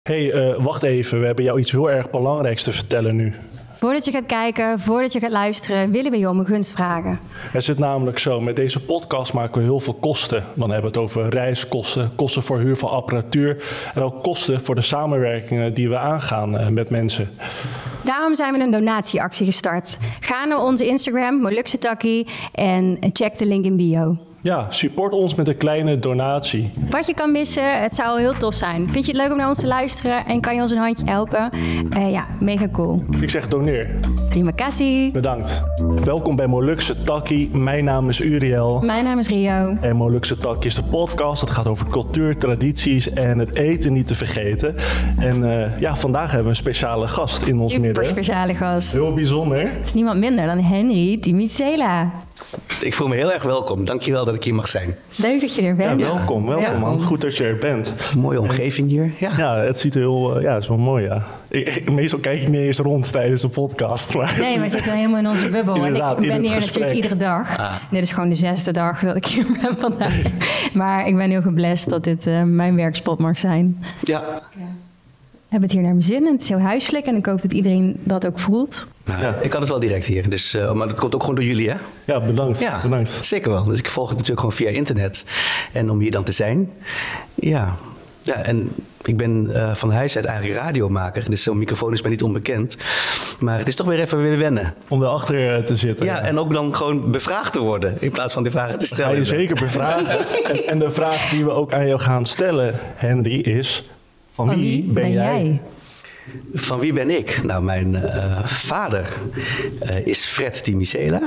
Wacht even. We hebben jou iets heel erg belangrijks te vertellen nu. Voordat je gaat kijken, voordat je gaat luisteren, willen we je om een gunst vragen. Het zit namelijk zo, met deze podcast maken we heel veel kosten. Dan hebben we het over reiskosten, kosten voor huur van apparatuur en ook kosten voor de samenwerkingen die we aangaan met mensen. Daarom zijn we een donatieactie gestart. Ga naar onze Instagram, Molukse Takkie, en check de link in bio. Ja, support ons met een kleine donatie. Wat je kan missen, het zou heel tof zijn. Vind je het leuk om naar ons te luisteren en kan je ons een handje helpen? Ja, mega cool. Ik zeg doneer. Terima kasih. Bedankt. Welkom bij Molukse Takkie. Mijn naam is Uriel. Mijn naam is Rio. En Molukse Takkie is de podcast. Het gaat over cultuur, tradities en het eten niet te vergeten. En vandaag hebben we een speciale gast in ons midden. Super speciale gast. Heel bijzonder. Het is niemand minder dan Henry Timicela. Ik voel me heel erg welkom. Dankjewel dat ik hier mag zijn. Leuk dat je er bent. Ja, welkom man. Goed dat je er bent. Mooie omgeving hier. Ja, het ziet er heel... het is wel mooi, ja. Meestal kijk ik niet eens rond tijdens de podcast. Maar nee, we zitten helemaal in onze bubbel. En ik ben hier natuurlijk iedere dag. Dit is gewoon de 6e dag dat ik hier ben vandaag. Maar ik ben heel geblest dat dit mijn werkspot mag zijn. Ja. Ik heb het hier naar mijn zin en het is heel huiselijk. En ik hoop dat iedereen dat ook voelt. Nou, ja. Ik had het wel direct hier. Dus, maar dat komt ook gewoon door jullie, hè? Ja, bedankt. Ja, bedankt. Zeker wel. Dus ik volg het natuurlijk gewoon via internet. En om hier dan te zijn. Ja, en ik ben van huis uit eigenlijk radiomaker. Dus zo'n microfoon is mij niet onbekend. Maar het is toch weer even weer wennen. Om erachter te zitten. Ja, en ook dan gewoon bevraagd te worden. In plaats van die vragen te stellen. Ga je zeker bevragen. en de vraag die we ook aan jou gaan stellen, Henry, is... Van wie ben jij? Van wie ben ik? Nou, mijn vader is Fred Timicela.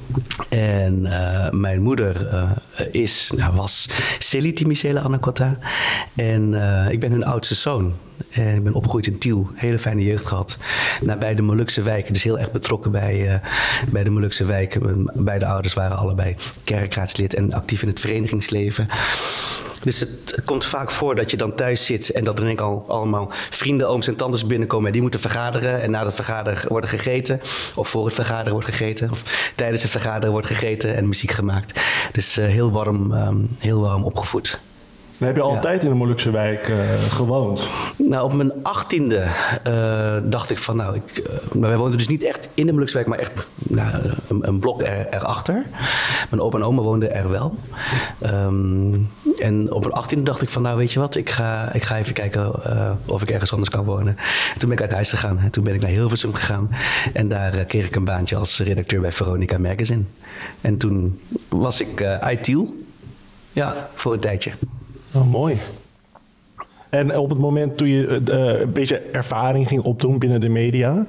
En mijn moeder was Silly Timicela Anacotta. En ik ben hun oudste zoon. En ik ben opgegroeid in Tiel. Hele fijne jeugd gehad. Nabij de Molukse wijken. Dus heel erg betrokken bij de Molukse wijken. Mijn beide ouders waren allebei kerkraadslid en actief in het verenigingsleven. Dus het komt vaak voor dat je dan thuis zit en dat er denk ik al allemaal vrienden, ooms en tantes binnenkomen en die moeten vergaderen. En na het vergaderen wordt gegeten, of voor het vergaderen wordt gegeten, of tijdens het vergaderen wordt gegeten en muziek gemaakt. Dus heel warm opgevoed. Heb je altijd in de Molukse wijk gewoond? Nou, op mijn 18e dacht ik van wij woonden dus niet echt in de Molukse wijk, maar echt een blok erachter. Mijn opa en oma woonden er wel. En op mijn 18e dacht ik van weet je wat, ik ga even kijken of ik ergens anders kan wonen. En toen ben ik uit huis gegaan. En toen ben ik naar Hilversum gegaan. En daar kreeg ik een baantje als redacteur bij Veronica Magazine. En toen was ik uit Tiel. Ja, voor een tijdje. Oh, mooi. En op het moment toen je een beetje ervaring ging opdoen binnen de media,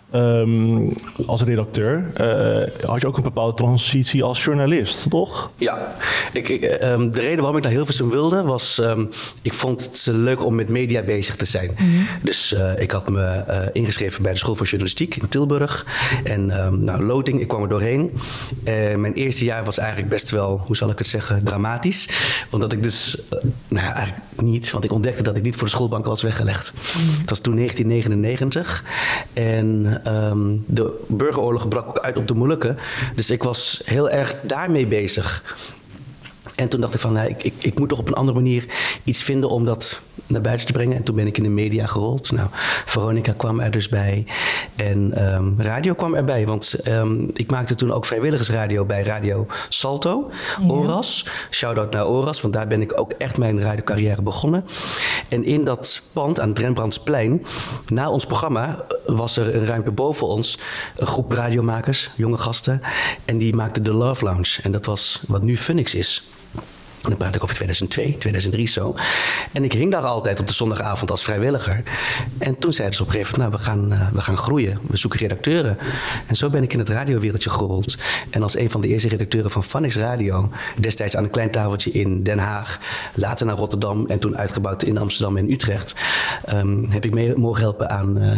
als redacteur, had je ook een bepaalde transitie als journalist, toch? Ja, de reden waarom ik naar Hilversum wilde was, ik vond het leuk om met media bezig te zijn. Mm-hmm. Dus ik had me ingeschreven bij de School voor Journalistiek in Tilburg. En loting, ik kwam er doorheen. Mijn eerste jaar was eigenlijk best wel, hoe zal ik het zeggen, dramatisch. Omdat ik dus, eigenlijk niet, want ik ontdekte dat ik niet voor de schoolbank was weggelegd. Mm-hmm. Het was toen 1999 en de burgeroorlog brak ook uit op de Molukken. Dus ik was heel erg daarmee bezig. En toen dacht ik van, ik moet toch op een andere manier iets vinden om dat naar buiten te brengen. En toen ben ik in de media gerold. Veronica kwam er dus bij. En radio kwam erbij. Want ik maakte toen ook vrijwilligersradio bij Radio Salto. Ja. ORAS. Shout-out naar ORAS. Want daar ben ik ook echt mijn radiocarrière begonnen. En in dat pand aan het Rembrandtsplein, na ons programma, was er een ruimte boven ons een groep radiomakers, jonge gasten. En die maakten de Love Lounge. En dat was wat nu Funix is. En dan praat ik over 2002, 2003 zo. En ik hing daar altijd op de zondagavond als vrijwilliger. En toen zeiden ze op een gegeven moment, we gaan groeien. We zoeken redacteuren. En zo ben ik in het radiowereldje gerold. En als een van de eerste redacteuren van Funix Radio, destijds aan een klein tafeltje in Den Haag, later naar Rotterdam en toen uitgebouwd in Amsterdam en Utrecht, heb ik mee mogen helpen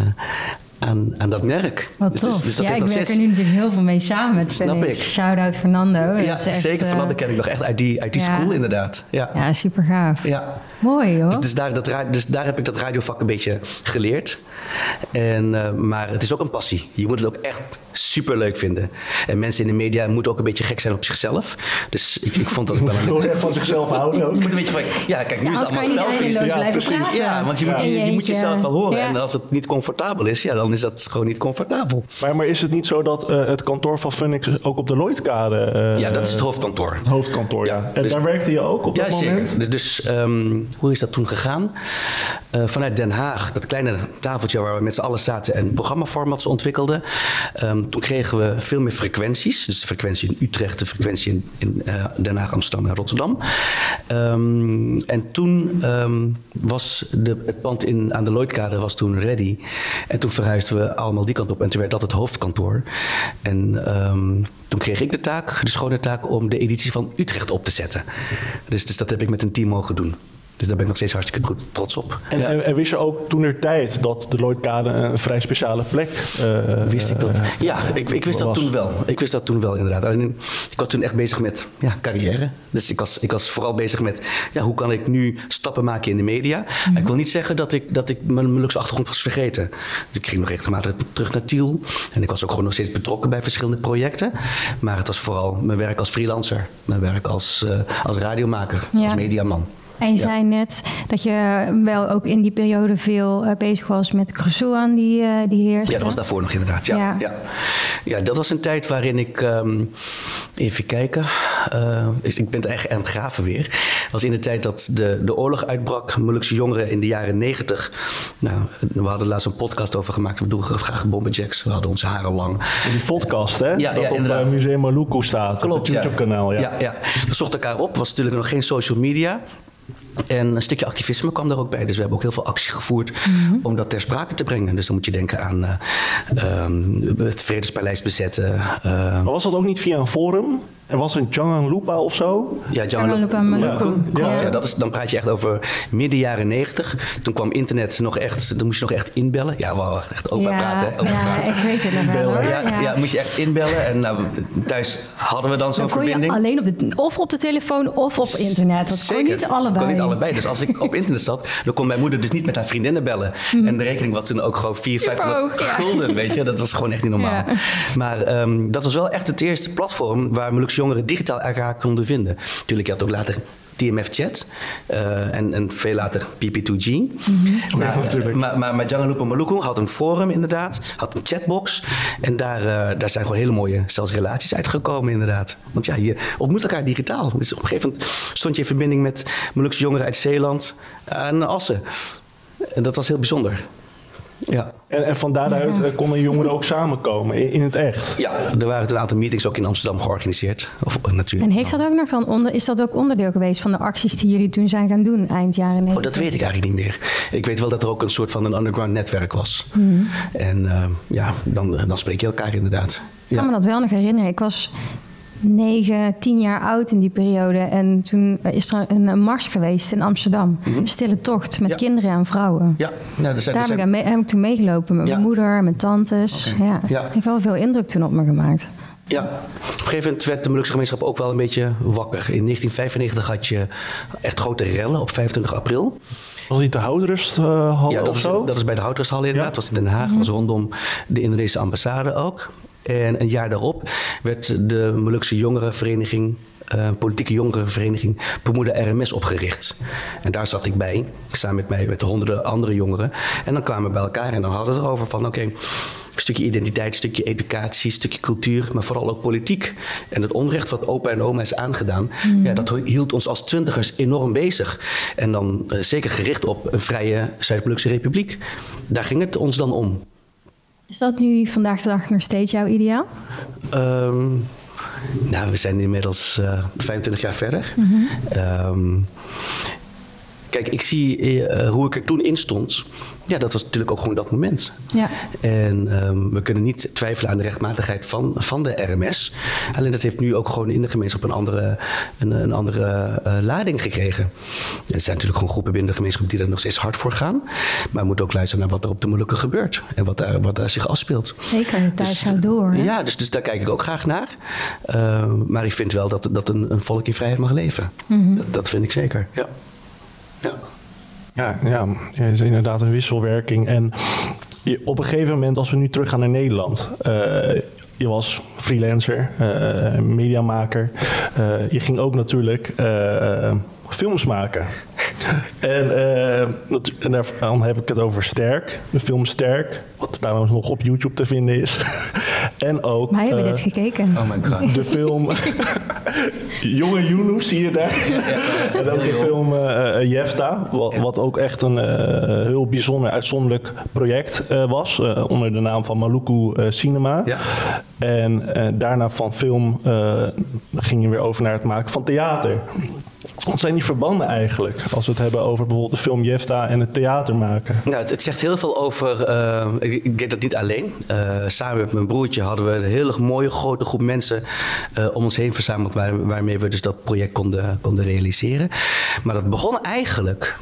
aan dat merk. Wat tof. Dus ik werk er nu natuurlijk heel veel mee samen met Felix. Shout-out Fernando. Ja, echt, zeker. Fernando ken ik nog echt uit die school inderdaad. Ja, super gaaf. Ja. Mooi hoor. Dus daar heb ik dat radiovak een beetje geleerd. Maar het is ook een passie. Je moet het ook echt super leuk vinden. En mensen in de media moeten ook een beetje gek zijn op zichzelf. Dus ik vond dat ik wel een... van zichzelf houden ook. Je moet een beetje van... Ja, kijk, nu is het allemaal selfies. Ja, precies. Ja, want je moet jezelf wel horen. Ja. En als het niet comfortabel is, dan is dat gewoon niet comfortabel. Maar is het niet zo dat het kantoor van Phoenix ook op de Lloydkade... ja, dat is het hoofdkantoor. Het hoofdkantoor, ja. En dus, daar werkte je ook op dat moment? Ja, zeker. Dus hoe is dat toen gegaan? Vanuit Den Haag, dat kleine tafeltje waar we met z'n allen zaten en programmaformats ontwikkelden. Toen kregen we veel meer frequenties. Dus de frequentie in Utrecht, de frequentie in Den Haag, Amsterdam en Rotterdam. En toen was het pand aan de Lloydkade was toen ready. En toen verhuisden we allemaal die kant op. En toen werd dat het hoofdkantoor. En toen kreeg ik de schone taak om de editie van Utrecht op te zetten. Dus dat heb ik met een team mogen doen. Dus daar ben ik nog steeds hartstikke goed trots op. En wist je ook toentertijd dat de Lloydkade een vrij speciale plek wist ik dat? Ja, ik wist dat toen wel. Ik wist dat toen wel, inderdaad. Alleen, ik was toen echt bezig met carrière. Dus ik was vooral bezig met hoe kan ik nu stappen maken in de media. Mm-hmm. Ik wil niet zeggen dat ik mijn luxe achtergrond was vergeten. Dus ik ging nog regelmatig terug naar Tiel. En ik was ook gewoon nog steeds betrokken bij verschillende projecten. Maar het was vooral mijn werk als freelancer. Mijn werk als radiomaker, als mediaman. En je zei net dat je wel ook in die periode veel bezig was met Crusoe die heerste. Ja, dat was daarvoor nog inderdaad. Ja, dat was een tijd waarin ik... even kijken. Ik ben echt aan het graven weer. Het was in de tijd dat de oorlog uitbrak. Molukse jongeren in de jaren 90. Nou, we hadden laatst een podcast over gemaakt. We doen graag bomberjacks. We hadden onze haren lang. En die podcast, hè? Dat op Museum Maluku staat. Klopt, op het YouTube-kanaal. Ja. We zochten elkaar op. Was natuurlijk nog geen social media. En een stukje activisme kwam daar ook bij. Dus we hebben ook heel veel acties gevoerd om dat ter sprake te brengen. Dus dan moet je denken aan het Vredespaleis bezetten. Maar was dat ook niet via een forum? Er was een Jangan-Lupa of zo? Ja, Jangan-Lupa Maluku. Ja, dan praat je echt over midden jaren 90. Toen kwam internet nog echt, dan moest je nog echt inbellen. Ja, we hadden echt open praten. Ik weet het nog wel. Ja, moest je echt inbellen. En thuis hadden we dan zo'n verbinding. Kon je alleen op de telefoon of op internet. Dat kon niet allebei. Kon niet allebei. Dus als ik op internet zat, dan kon mijn moeder dus niet met haar vriendinnen bellen. En de rekening was toen ook gewoon 400-500 gulden, weet je. Dat was gewoon echt niet normaal. Ja. Maar dat was wel echt het eerste platform waar Molukse jongeren digitaal elkaar konden vinden. Natuurlijk, je had ook later TMF-chat en veel later PP2G. Maar Jangan-Lupa Maluku had een forum inderdaad, had een chatbox. En daar zijn gewoon hele mooie zelfs relaties uitgekomen inderdaad. Want je ontmoet elkaar digitaal. Dus op een gegeven moment stond je in verbinding met Molukse jongeren uit Zeeland en Assen. En dat was heel bijzonder. Ja. En van daaruit konden jongeren ook samenkomen in het echt? Ja, er waren een aantal meetings ook in Amsterdam georganiseerd. En heeft dat ook nog dan is dat ook onderdeel geweest van de acties die jullie toen zijn gaan doen eind jaren 90? Dat weet ik eigenlijk niet meer. Ik weet wel dat er ook een soort van een underground netwerk was. En dan spreek je elkaar inderdaad. Ik kan me dat wel nog herinneren. Ik was 9, 10 jaar oud in die periode. En toen is er een mars geweest in Amsterdam. Een stille tocht met kinderen en vrouwen. Ja. Nou, daar heb ik toen meegelopen met mijn moeder, mijn tantes. Okay. Het heeft wel veel indruk toen op me gemaakt. Ja, op een gegeven moment werd de Molukse gemeenschap ook wel een beetje wakker. In 1995 had je echt grote rellen op 25 april. Was niet de Houtrusthal of zo? Dat is bij de Houtrusthal inderdaad. Dat was in Den Haag, was rondom de Indonesische ambassade ook. En een jaar daarop werd de Molukse jongerenvereniging, politieke jongerenvereniging, Pemuda RMS opgericht. En daar zat ik bij, samen met honderden andere jongeren. En dan kwamen we bij elkaar en dan hadden we het erover van oké, een stukje identiteit, een stukje educatie, een stukje cultuur, maar vooral ook politiek. En het onrecht wat opa en oma is aangedaan, dat hield ons als 20ers enorm bezig. En dan zeker gericht op een vrije Zuid-Molukse republiek. Daar ging het ons dan om. Is dat nu vandaag de dag nog steeds jouw ideaal? We zijn inmiddels 25 jaar verder. Kijk, ik zie hoe ik er toen in stond. Ja, dat was natuurlijk ook gewoon dat moment. Ja. En we kunnen niet twijfelen aan de rechtmatigheid van de RMS. Alleen dat heeft nu ook gewoon in de gemeenschap een andere lading gekregen. Er zijn natuurlijk gewoon groepen binnen de gemeenschap die er nog steeds hard voor gaan. Maar we moeten ook luisteren naar wat er op de Molukken gebeurt. En wat daar zich afspeelt. Zeker, de tijd gaat door. Hè? Ja, dus daar kijk ik ook graag naar. Maar ik vind wel dat een volk in vrijheid mag leven. Dat vind ik zeker, ja. Ja, het is inderdaad een wisselwerking. En op een gegeven moment, als we nu teruggaan naar Nederland, je was freelancer, mediamaker. Je ging ook natuurlijk films maken. En dan heb ik het over Sterk, de film Sterk, wat trouwens nog op YouTube te vinden is. En ook... Wij hebben dit gekeken. Oh my god. De film Jonge Yunus, zie je daar. En ook de film Jefta, wat ook echt een heel bijzonder, uitzonderlijk project was. Onder de naam van Maluku Cinema. Ja. En daarna van film ging je weer over naar het maken van theater. Wat zijn die verbanden eigenlijk, als we het hebben over bijvoorbeeld de film Jefta en het theater maken? Nou, het zegt heel veel over, ik deed dat niet alleen. Samen met mijn broertje hadden we een hele mooie grote groep mensen om ons heen verzameld waarmee we dus dat project konden realiseren. Maar dat begon eigenlijk...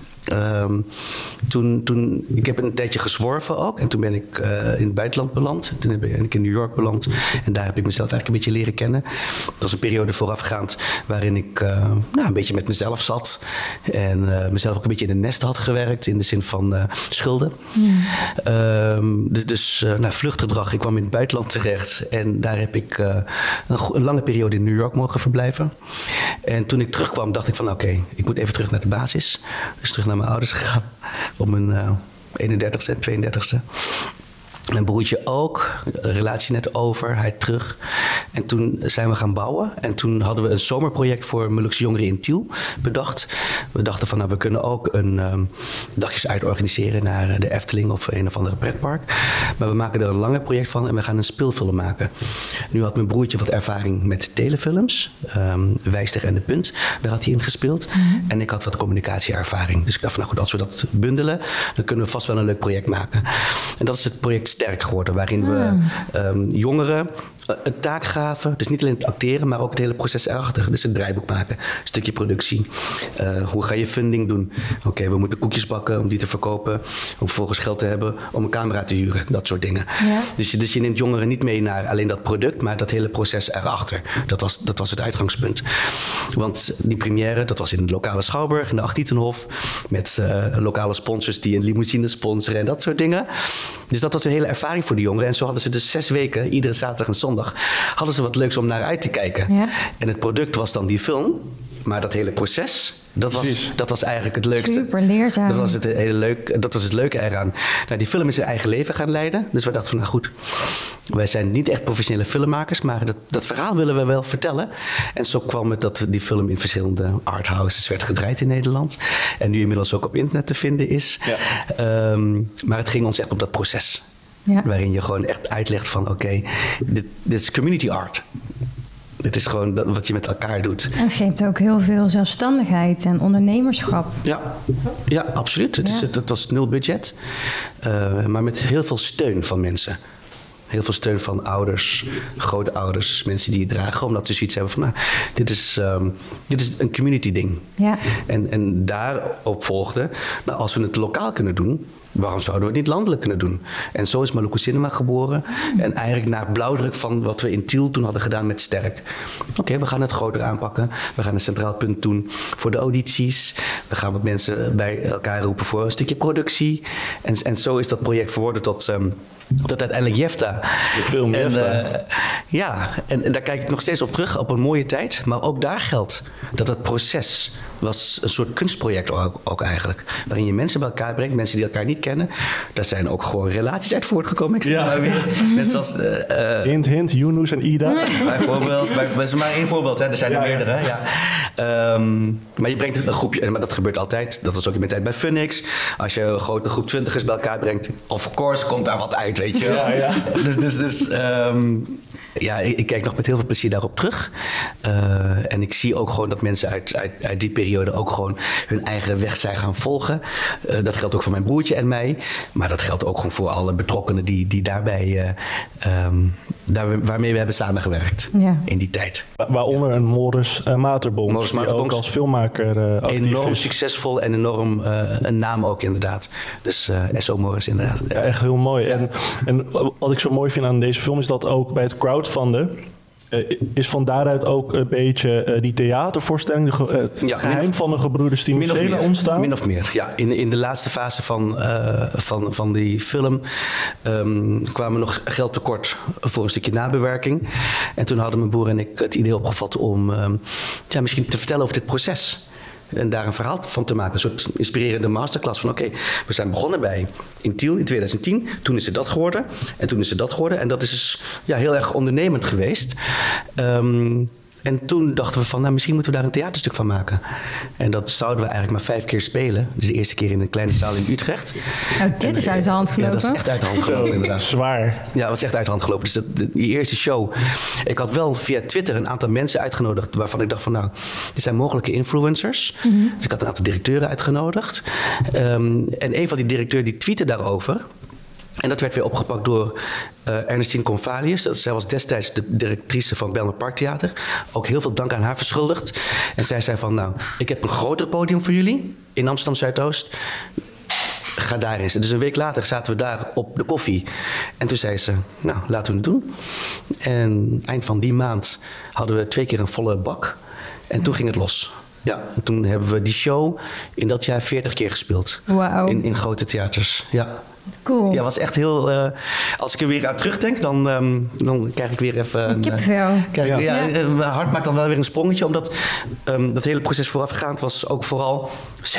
Toen ik heb een tijdje gezworven ook. En toen ben ik in het buitenland beland. Toen ben ik in New York beland. En daar heb ik mezelf eigenlijk een beetje leren kennen. Dat was een periode voorafgaand waarin ik een beetje met mezelf zat. En mezelf ook een beetje in een nest had gewerkt. In de zin van schulden. Dus vluchtgedrag. Ik kwam in het buitenland terecht. En daar heb ik een lange periode in New York mogen verblijven. En toen ik terugkwam dacht ik van oké, ik moet even terug naar de basis. Dus terug naar mijn ouders gegaan op mijn 31ste en 32ste. Mijn broertje ook, relatie net over, hij terug. En toen zijn we gaan bouwen. En toen hadden we een zomerproject voor Molukse jongeren in Tiel bedacht. We dachten van, we kunnen ook een dagjes uit organiseren naar de Efteling of een of andere pretpark. Maar we maken er een langer project van en we gaan een speelfilm maken. Nu had mijn broertje wat ervaring met telefilms. Wijster en de Punt, daar had hij in gespeeld. En ik had wat communicatieervaring. Dus ik dacht van, goed, als we dat bundelen, dan kunnen we vast wel een leuk project maken. En dat is het project Sterk geworden, waarin we jongeren een taak gaven. Dus niet alleen het acteren, maar ook het hele proces erachter. Dus het draaiboek maken, een stukje productie. Hoe ga je funding doen? Oké, we moeten koekjes bakken om die te verkopen. Om vervolgens geld te hebben om een camera te huren. Dat soort dingen. Ja. Dus je neemt jongeren niet mee naar alleen dat product, maar dat hele proces erachter. Dat was het uitgangspunt. Want die première, dat was in de lokale Schouwburg, in de Achttietenhof. Met lokale sponsors die een limousine sponsoren en dat soort dingen. Dus dat was een hele ervaring voor de jongeren. En zo hadden ze dus 6 weken, iedere zaterdag en zondag, hadden ze wat leuks om naar uit te kijken. Ja. En het product was dan die film. Maar dat hele proces, dat was eigenlijk het leukste. Super leerzaam. Dat was het leuke eraan. Nou, die film is zijn eigen leven gaan leiden. Dus we dachten van, nou goed, wij zijn niet echt professionele filmmakers, maar dat verhaal willen we wel vertellen. En zo kwam het dat die film in verschillende arthouses werd gedraaid in Nederland. En nu inmiddels ook op internet te vinden is. Ja. Maar het ging ons echt om dat proces. Ja. Waarin je gewoon echt uitlegt van oké, dit is community art. Dit is gewoon wat je met elkaar doet. En het geeft ook heel veel zelfstandigheid en ondernemerschap. Ja, absoluut. Het was 0 budget. Maar met heel veel steun van mensen. Heel veel steun van ouders, grootouders, mensen die het dragen. Omdat ze zoiets hebben van, nou, dit is een community ding. Ja. En daarop volgde, nou, als we het lokaal kunnen doen, waarom zouden we het niet landelijk kunnen doen? En zo is Maluku Cinema geboren. En eigenlijk naar blauwdruk van wat we in Tiel toen hadden gedaan met Sterk. Oké, we gaan het groter aanpakken. We gaan een centraal punt doen voor de audities. We gaan wat mensen bij elkaar roepen voor een stukje productie. En zo is dat project verworden tot uiteindelijk Jefta. De film Jefta. En daar kijk ik nog steeds op terug, op een mooie tijd. Maar ook daar geldt dat het proces was een soort kunstproject ook eigenlijk. Waarin je mensen bij elkaar brengt, mensen die elkaar niet kennen. Daar zijn ook gewoon relaties uit voortgekomen. Ik zeg maar weer. Net zoals Hint, Yunus en Ida. Bijvoorbeeld. Dat is maar één voorbeeld, hè. Er zijn er meerdere. Ja. Maar je brengt een groepje, maar dat gebeurt altijd. Dat was ook in mijn tijd bij Funix. Als je een grote groep 20ers bij elkaar brengt, of course komt daar wat uit, weet je wel. Ja. Dus ik kijk nog met heel veel plezier daarop terug. En ik zie ook gewoon dat mensen uit die periode ook gewoon hun eigen weg zijn gaan volgen. Dat geldt ook voor mijn broertje en mij. Maar dat geldt ook gewoon voor alle betrokkenen die daarbij, waarmee we hebben samengewerkt in die tijd. Waaronder een Morris Materbonds, die ook als filmmaker actief enorm is. Succesvol en enorm een naam ook inderdaad. Dus S.O. Morris inderdaad. Ja, echt heel mooi. Ja. En wat ik zo mooi vind aan deze film is dat ook bij het crowdfunden Is van daaruit ook een beetje die theatervoorstelling, het geheim van de gebroeders Timucela ontstaan? Min of meer, ja. In de laatste fase van die film kwamen we nog geld tekort voor een stukje nabewerking. En toen hadden mijn broer en ik het idee opgevat om misschien te vertellen over dit proces. En daar een verhaal van te maken. Een soort inspirerende masterclass van oké, we zijn begonnen in Tiel in 2010. Toen is het dat geworden. En toen is het dat geworden. En dat is dus heel erg ondernemend geweest. En toen dachten we van, misschien moeten we daar een theaterstuk van maken. En dat zouden we eigenlijk maar 5 keer spelen. Dus de eerste keer in een kleine zaal in Utrecht. Dit is uit de hand gelopen. Ja, dat is echt uit de hand gelopen inderdaad. Zwaar. Ja, dat was echt uit de hand gelopen. Dus die eerste show. Ik had wel via Twitter een aantal mensen uitgenodigd waarvan ik dacht van dit zijn mogelijke influencers. Mm-hmm. Dus ik had een aantal directeuren uitgenodigd. En een van die directeuren die tweette daarover. En dat werd weer opgepakt door Ernestine Convalius. Zij was destijds de directrice van Bijlmer Parktheater. Ook heel veel dank aan haar verschuldigd. En zij zei van, ik heb een groter podium voor jullie in Amsterdam Zuidoost. Ga daar eens. Dus een week later zaten we daar op de koffie. En toen zei ze, laten we het doen. En eind van die maand hadden we 2 keer een volle bak. En toen ging het los. Ja, en toen hebben we die show in dat jaar 40 keer gespeeld. Wauw. In grote theaters, ja. Cool. Ja, was echt heel... als ik er weer aan terugdenk, dan krijg ik weer even... Kippenvel. Mijn hart maakt dan wel weer een sprongetje. Omdat dat hele proces voorafgaand was ook vooral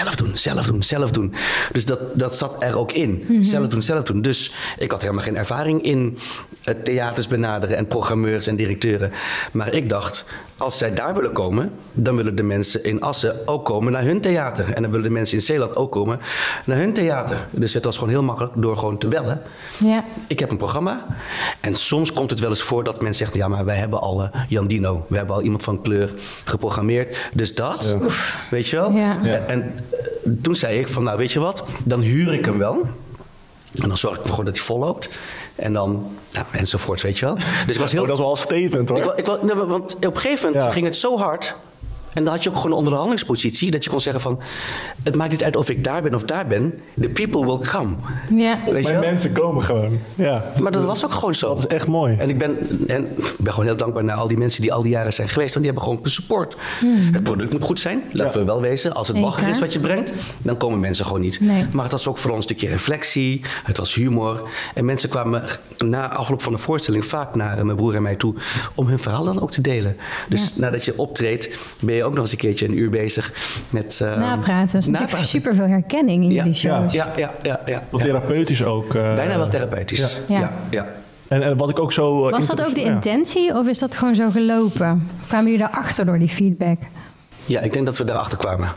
zelf doen. Dus dat zat er ook in. Mm-hmm. Zelf doen. Dus ik had helemaal geen ervaring in theaters benaderen en programmeurs en directeuren. Maar ik dacht, als zij daar willen komen, dan willen de mensen in Assen ook komen naar hun theater. En dan willen de mensen in Zeeland ook komen naar hun theater. Dus het was gewoon heel makkelijk door gewoon te bellen. Ja. Ik heb een programma. En soms komt het wel eens voor dat mensen zeggen, maar wij hebben al Jan Dino. We hebben al iemand van kleur geprogrammeerd. Dus dat, weet je wel. Ja. En toen zei ik van, weet je wat, dan huur ik hem wel. En dan zorg ik ervoor dat hij volloopt. En dan, enzovoorts, weet je wel. Dus ik was heel... dat is wel een statement, hoor. Want op een gegeven moment ging het zo hard. En dan had je ook gewoon een onderhandelingspositie. Dat je kon zeggen van, het maakt niet uit of ik daar ben of daar ben. The people will come. Ja. Weet je wel? Mensen komen gewoon. Ja. Maar dat was ook gewoon zo. Dat is echt mooi. En ik ben gewoon heel dankbaar naar al die mensen die al die jaren zijn geweest. Want die hebben gewoon gesupport. Het product moet goed zijn. Laten we wel wezen. Als het bagger is wat je brengt, dan komen mensen gewoon niet. Nee. Maar het was ook voor ons een stukje reflectie. Het was humor. En mensen kwamen na afloop van de voorstelling vaak naar mijn broer en mij toe om hun verhaal dan ook te delen. Dus nadat je optreedt, ben je ook nog eens een keertje een uur bezig met... napraten. Dat is natuurlijk super veel herkenning in jullie shows. Ja. Wel therapeutisch ook. Bijna wel therapeutisch. Ja. En wat ik ook zo... Was dat ook de intentie of is dat gewoon zo gelopen? Kwamen jullie daarachter door die feedback? Ja, ik denk dat we daarachter kwamen.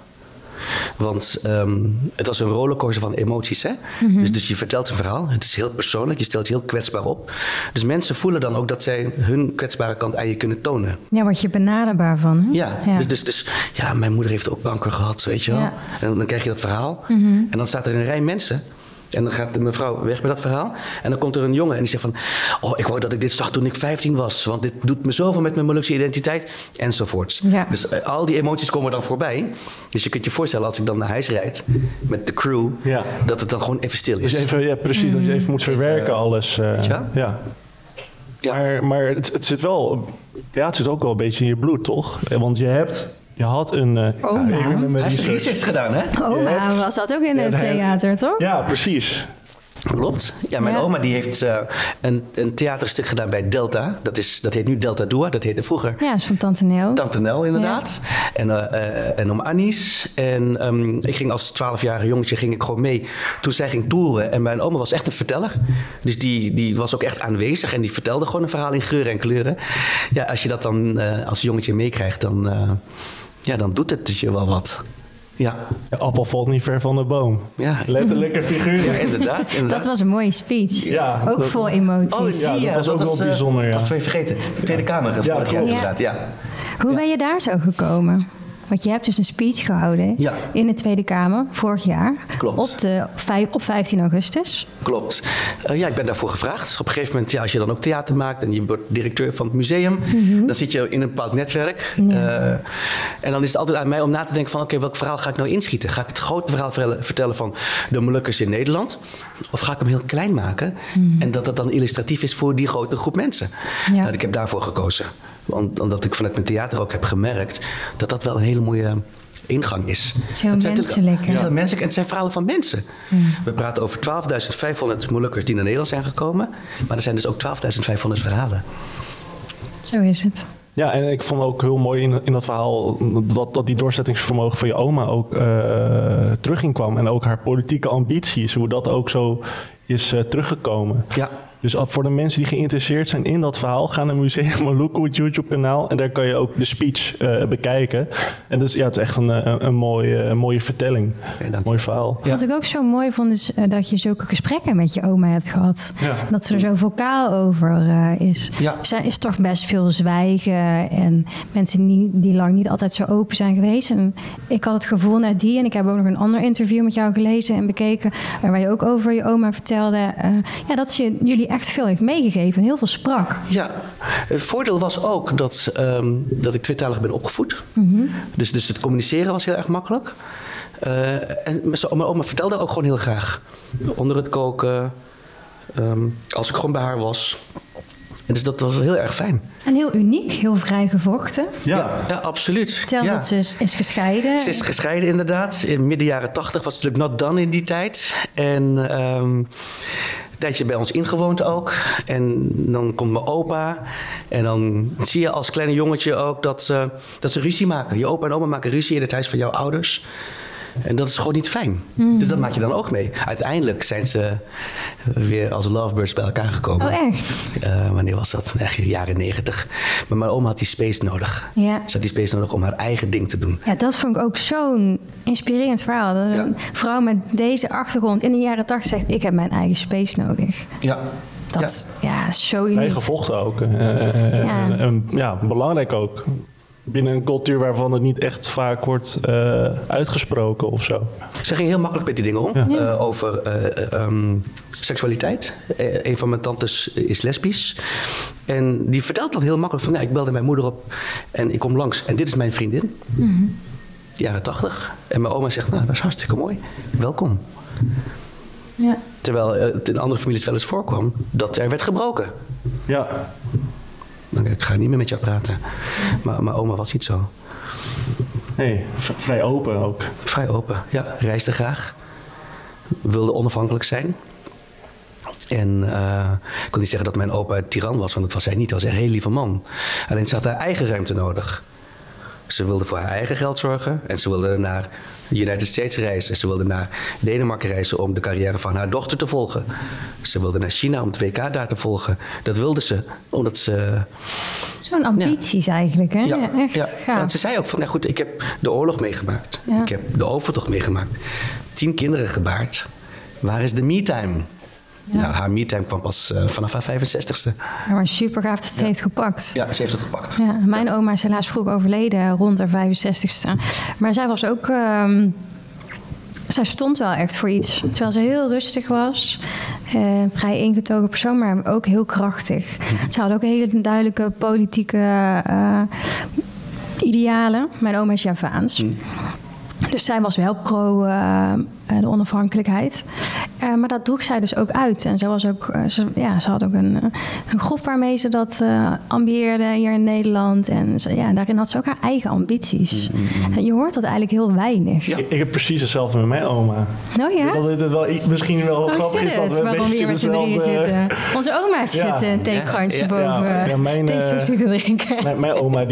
Want het was een rollercoaster van emoties. Hè? Mm-hmm. Dus je vertelt een verhaal. Het is heel persoonlijk. Je stelt je heel kwetsbaar op. Dus mensen voelen dan ook dat zij hun kwetsbare kant aan je kunnen tonen. Ja, word je benaderbaar van. Hè? Ja. Dus mijn moeder heeft ook kanker gehad, weet je wel. Ja. En dan krijg je dat verhaal. Mm-hmm. En dan staat er een rij mensen. En dan gaat de mevrouw weg met dat verhaal. En dan komt er een jongen en die zegt van... ik wou dat ik dit zag toen ik 15 was. Want dit doet me zoveel met mijn Molukse identiteit. Enzovoorts. Ja. Dus al die emoties komen dan voorbij. Dus je kunt je voorstellen als ik dan naar huis rijd... met de crew... dat het dan gewoon even stil is. Dus even, precies. Dat je even moet verwerken alles. Weet je wel? Ja. Maar het zit wel... Theater zit ook wel een beetje in je bloed, toch? Want je had een... Hij heeft research gedaan, hè? Oma was dat ook in het theater, toch? Ja, precies. Klopt. Ja, mijn oma die heeft een theaterstuk gedaan bij Delta. Dat heet nu Delta Dua. Dat heette vroeger... Ja, dat is van Tante Nel. Tante Nel, inderdaad. Ja. En om Annies. En ik ging als 12-jarige jongetje gewoon mee toen zij ging toeren. En mijn oma was echt een verteller. Dus die was ook echt aanwezig. En die vertelde gewoon een verhaal in geuren en kleuren. Ja, als je dat dan als jongetje meekrijgt, dan doet het je wel wat. Ja. De appel valt niet ver van de boom. Ja. Letterlijk en figuurlijk. Ja, inderdaad. Dat was een mooie speech. Ja, ook vol emoties. Dat was ook wel bijzonder. Dat was we vergeten. De Tweede Kamer. Inderdaad. Ja. Hoe ben je daar zo gekomen? Want je hebt dus een speech gehouden in de Tweede Kamer vorig jaar. Klopt. Op 15 augustus. Klopt. Ik ben daarvoor gevraagd. Op een gegeven moment, als je dan ook theater maakt... en je wordt directeur van het museum... dan zit je in een bepaald netwerk. Ja. En dan is het altijd aan mij om na te denken van... oké, welk verhaal ga ik nou inschieten? Ga ik het grote verhaal vertellen van de Molukkers in Nederland? Of ga ik hem heel klein maken? En dat het dan illustratief is voor die grote groep mensen? Ja. Ik heb daarvoor gekozen. omdat ik vanuit mijn theater ook heb gemerkt dat dat wel een hele mooie ingang is. Heel menselijk. Het is heel menselijk en het zijn verhalen van mensen. We praten over 12.500 Molukkers die naar Nederland zijn gekomen. Maar er zijn dus ook 12.500 verhalen. Zo is het. Ja, en ik vond ook heel mooi in dat verhaal dat die doorzettingsvermogen van je oma ook terug kwam. En ook haar politieke ambities, hoe dat ook zo is teruggekomen. Ja. Dus voor de mensen die geïnteresseerd zijn in dat verhaal, ga naar Museum Maluku, het YouTube-kanaal. En daar kan je ook de speech bekijken. En dus, het is echt een mooie vertelling. Een mooi verhaal. Ja. Wat ik ook zo mooi vond, is dat je zulke gesprekken met je oma hebt gehad. Ja. Dat ze er zo vocaal over is. Ja. Er is toch best veel zwijgen en mensen die lang niet altijd zo open zijn geweest. En ik had het gevoel net die, en ik heb ook nog een ander interview met jou gelezen en bekeken, waar je ook over je oma vertelde, dat jullie echt veel heeft meegegeven en heel veel sprak. Ja, het voordeel was ook dat ik tweetalig ben opgevoed. Mm-hmm. Dus het communiceren was heel erg makkelijk. En mijn oma vertelde ook gewoon heel graag. Onder het koken, als ik gewoon bij haar was. En dus dat was heel erg fijn. En heel uniek, heel vrijgevochten. Ja, absoluut. Vertel dat ze is gescheiden. Ze is gescheiden inderdaad. In midden jaren 80 was het natuurlijk not done in die tijd. En een tijdje bij ons ingewoond ook. En dan komt mijn opa. En dan zie je als kleine jongetje ook dat ze ruzie maken. Je opa en oma maken ruzie in het huis van jouw ouders. En dat is gewoon niet fijn. Mm. Dus dat maak je dan ook mee. Uiteindelijk zijn ze weer als lovebirds bij elkaar gekomen. Oh, echt? Wanneer was dat? Echt in de jaren 90. Maar mijn oma had die space nodig. Ja. Ze had die space nodig om haar eigen ding te doen. Ja, dat vond ik ook zo'n inspirerend verhaal. Dat een vrouw met deze achtergrond in de jaren 80 zegt, ik heb mijn eigen space nodig. Ja. Dat is zo uniek. Eigen gevochten ook. Belangrijk ook. Binnen een cultuur waarvan het niet echt vaak wordt uitgesproken of zo. Ze ging heel makkelijk met die dingen om. Over seksualiteit. Een van mijn tantes is lesbisch. En die vertelt dan heel makkelijk van, ik belde mijn moeder op en ik kom langs. En dit is mijn vriendin. Mm-hmm. Jaren 80. En mijn oma zegt, dat is hartstikke mooi. Welkom. Ja. Terwijl het in andere families wel eens voorkwam dat er werd gebroken. Ja. Ik ga niet meer met jou praten. Maar mijn oma was niet zo. Nee, vrij open ook. Vrij open, ja. Reisde graag. Wilde onafhankelijk zijn. En ik kon niet zeggen dat mijn opa een tiran was, want dat was hij niet. Hij was een heel lieve man. Alleen ze had haar eigen ruimte nodig. Ze wilde voor haar eigen geld zorgen. En ze wilde naar de United States reizen. Ze wilde naar Denemarken reizen om de carrière van haar dochter te volgen. Ze wilde naar China om het WK daar te volgen. Dat wilde ze, omdat ze... Zo'n ambities eigenlijk, hè? Ja, echt. Ja. Ze zei ook van, goed, ik heb de oorlog meegemaakt. Ja. Ik heb de overtocht meegemaakt. 10 kinderen gebaard. Waar is de me-time? Ja. Nou, haar me-time kwam pas vanaf haar 65ste. Ja, maar super gaaf dat ze heeft gepakt. Ja, ze heeft het gepakt. Ja, mijn oma is helaas vroeg overleden, rond haar 65ste. Maar zij was ook... zij stond wel echt voor iets. Terwijl ze heel rustig was. Vrij ingetogen persoon, maar ook heel krachtig. Ze had ook hele duidelijke politieke idealen. Mijn oma is Javaans. Dus zij was wel pro de onafhankelijkheid. Maar dat droeg zij dus ook uit. En ze had ook een groep waarmee ze dat ambieerde hier in Nederland. En daarin had ze ook haar eigen ambities. En je hoort dat eigenlijk heel weinig. Ja. Ik heb precies hetzelfde met mijn oma. Oh ja? Dat het wel misschien wel grappig is dat we een beetje hier met z'n drieën zitten. Onze oma zit een theekrantje boven theesoes te drinken. Mijn oma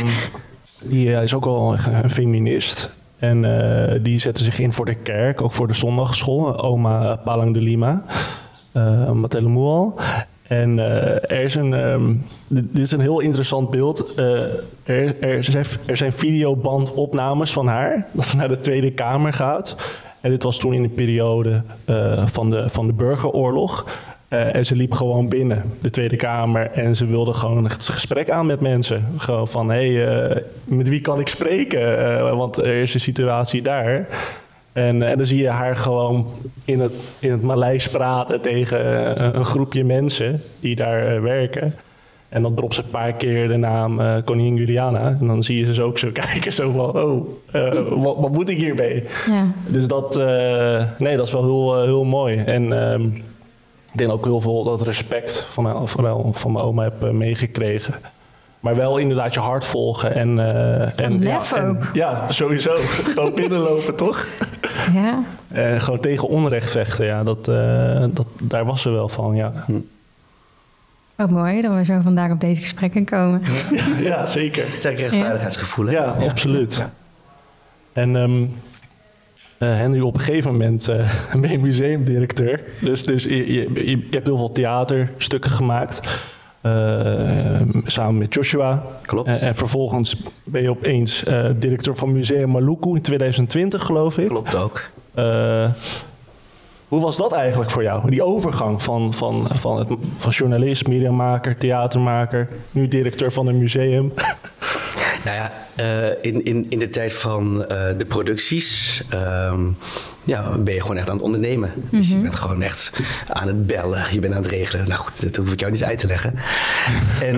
die is ook al een feminist. En die zette zich in voor de kerk, ook voor de zondagschool. Oma Palang de Lima, Matelemual. En er is dit is een heel interessant beeld. Er zijn videobandopnames van haar, dat ze naar de Tweede Kamer gaat. En dit was toen in de periode van de burgeroorlog. En ze liep gewoon binnen de Tweede Kamer en ze wilde gewoon het gesprek aan met mensen. Gewoon van, met wie kan ik spreken? Want er is een situatie daar. En dan zie je haar gewoon in het Maleis praten tegen een groepje mensen die daar werken. En dan dropt ze een paar keer de naam koningin Juliana. En dan zie je ze ook zo kijken, zo van, wat moet ik hiermee? Ja. Dus dat is wel heel mooi. En... ik denk ook heel veel dat respect van mijn oma heb meegekregen. Maar wel inderdaad je hart volgen. En lef ook. Ja, sowieso. Gewoon binnenlopen, toch? Ja. Gewoon tegen onrecht vechten. Ja, daar was ze wel van, ja. Wat mooi dat we zo vandaag op deze gesprekken komen. Ja, zeker. Sterk rechtvaardigheidsgevoel, hè? Ja, absoluut. Ja. En Henry, op een gegeven moment ben je museumdirecteur. Dus je hebt heel veel theaterstukken gemaakt. Samen met Joshua. Klopt. En vervolgens ben je opeens directeur van Museum Maluku in 2020, geloof ik. Klopt ook. Hoe was dat eigenlijk voor jou? Die overgang van journalist, mediamaker, theatermaker, nu directeur van een museum. Nou ja, in de tijd van de producties ben je gewoon echt aan het ondernemen. Mm-hmm. Dus je bent gewoon echt aan het bellen, je bent aan het regelen. Nou goed, dat hoef ik jou niet uit te leggen. En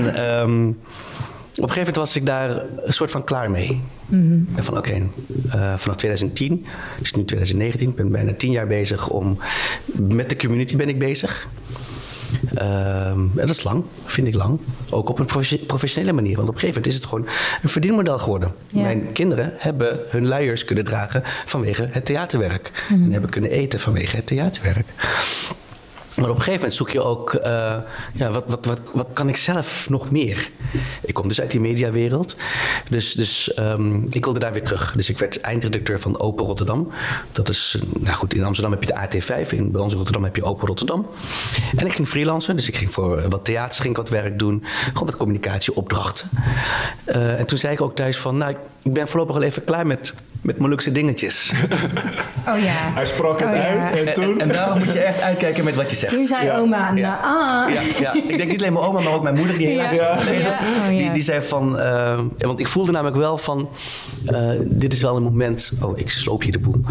op een gegeven moment was ik daar een soort van klaar mee. Mm-hmm. En van vanaf 2010, dus nu 2019, ik ben bijna 10 jaar bezig met de community ben ik bezig. Dat is lang, vind ik lang. Ook op een professionele manier. Want op een gegeven moment is het gewoon een verdienmodel geworden. Ja. Mijn kinderen hebben hun luiers kunnen dragen vanwege het theaterwerk. Mm-hmm. En hebben kunnen eten vanwege het theaterwerk. Maar op een gegeven moment zoek je ook, wat kan ik zelf nog meer? Ik kom dus uit die mediawereld. Dus ik wilde daar weer terug. Dus ik werd eindredacteur van Open Rotterdam. Dat is, in Amsterdam heb je de AT5. Bij ons in Rotterdam heb je Open Rotterdam. En ik ging freelancen. Dus ik ging voor wat theaters wat werk doen. Gewoon met communicatieopdrachten. En toen zei ik ook thuis van, ik ben voorlopig al even klaar met Molukse dingetjes. Oh ja. Hij sprak het uit en toen... En daarom moet je echt uitkijken met wat je zegt. Toen zei oma, Ja. Ik denk niet alleen mijn oma, maar ook mijn moeder die helaas die zei van... want ik voelde namelijk wel van... dit is wel een moment... Oh, ik sloop hier de boel.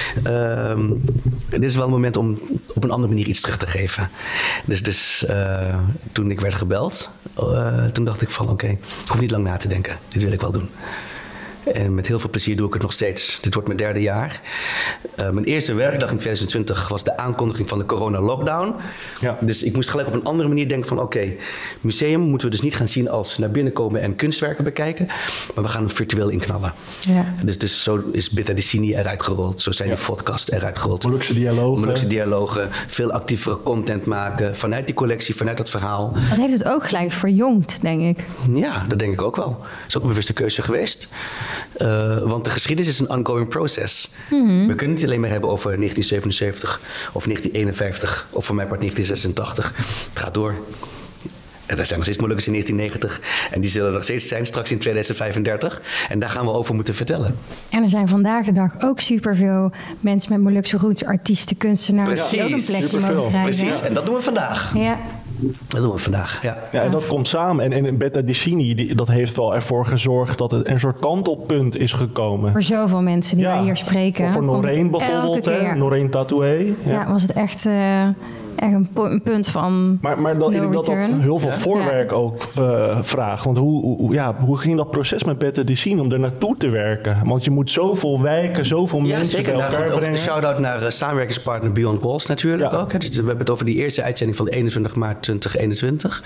Dit is wel een moment om op een andere manier iets terug te geven. Dus toen ik werd gebeld... toen dacht ik van ik hoef niet lang na te denken. Dit wil ik wel doen. En met heel veel plezier doe ik het nog steeds. Dit wordt mijn 3e jaar. Mijn eerste werkdag in 2020 was de aankondiging van de corona-lockdown. Ja. Dus ik moest gelijk op een andere manier denken van... museum moeten we dus niet gaan zien als naar binnen komen en kunstwerken bekijken. Maar we gaan hem virtueel inknallen. Ja. Dus zo is Beta Dicini eruit gerold. Zo zijn die podcasts eruit gerold. Molukse dialogen. Veel actievere content maken. Vanuit die collectie, vanuit dat verhaal. Dat heeft het ook gelijk verjongd, denk ik. Ja, dat denk ik ook wel. Dat is ook een bewuste keuze geweest. Want de geschiedenis is een ongoing process. Mm-hmm. We kunnen het niet alleen maar hebben over 1977 of 1951 of voor mijn part 1986. Het gaat door. En er zijn nog steeds Molukkers in 1990 en die zullen er nog steeds zijn straks in 2035. En daar gaan we over moeten vertellen. En er zijn vandaag de dag ook superveel mensen met Molukse roots, artiesten, kunstenaars die ook een plekje mogen krijgen. Precies, en dat doen we vandaag. Ja. Dat doen we vandaag, ja. En dat komt samen. En Beta Dicini, dat heeft wel ervoor gezorgd dat het een soort kantelpunt is gekomen. Voor zoveel mensen die wij hier spreken. Voor Noreen bijvoorbeeld, Noreen Tatoué. Ja, was het echt een punt van Maar ik denk dat heel veel voorwerk ook vraagt. Want hoe ging dat proces met Beta Dicini om er naartoe te werken? Want je moet zoveel wijken, zoveel mensen bij elkaar brengen. Een shout-out naar samenwerkingspartner Beyond Walls natuurlijk ook. Dus we hebben het over die eerste uitzending van de 21 maart 2021.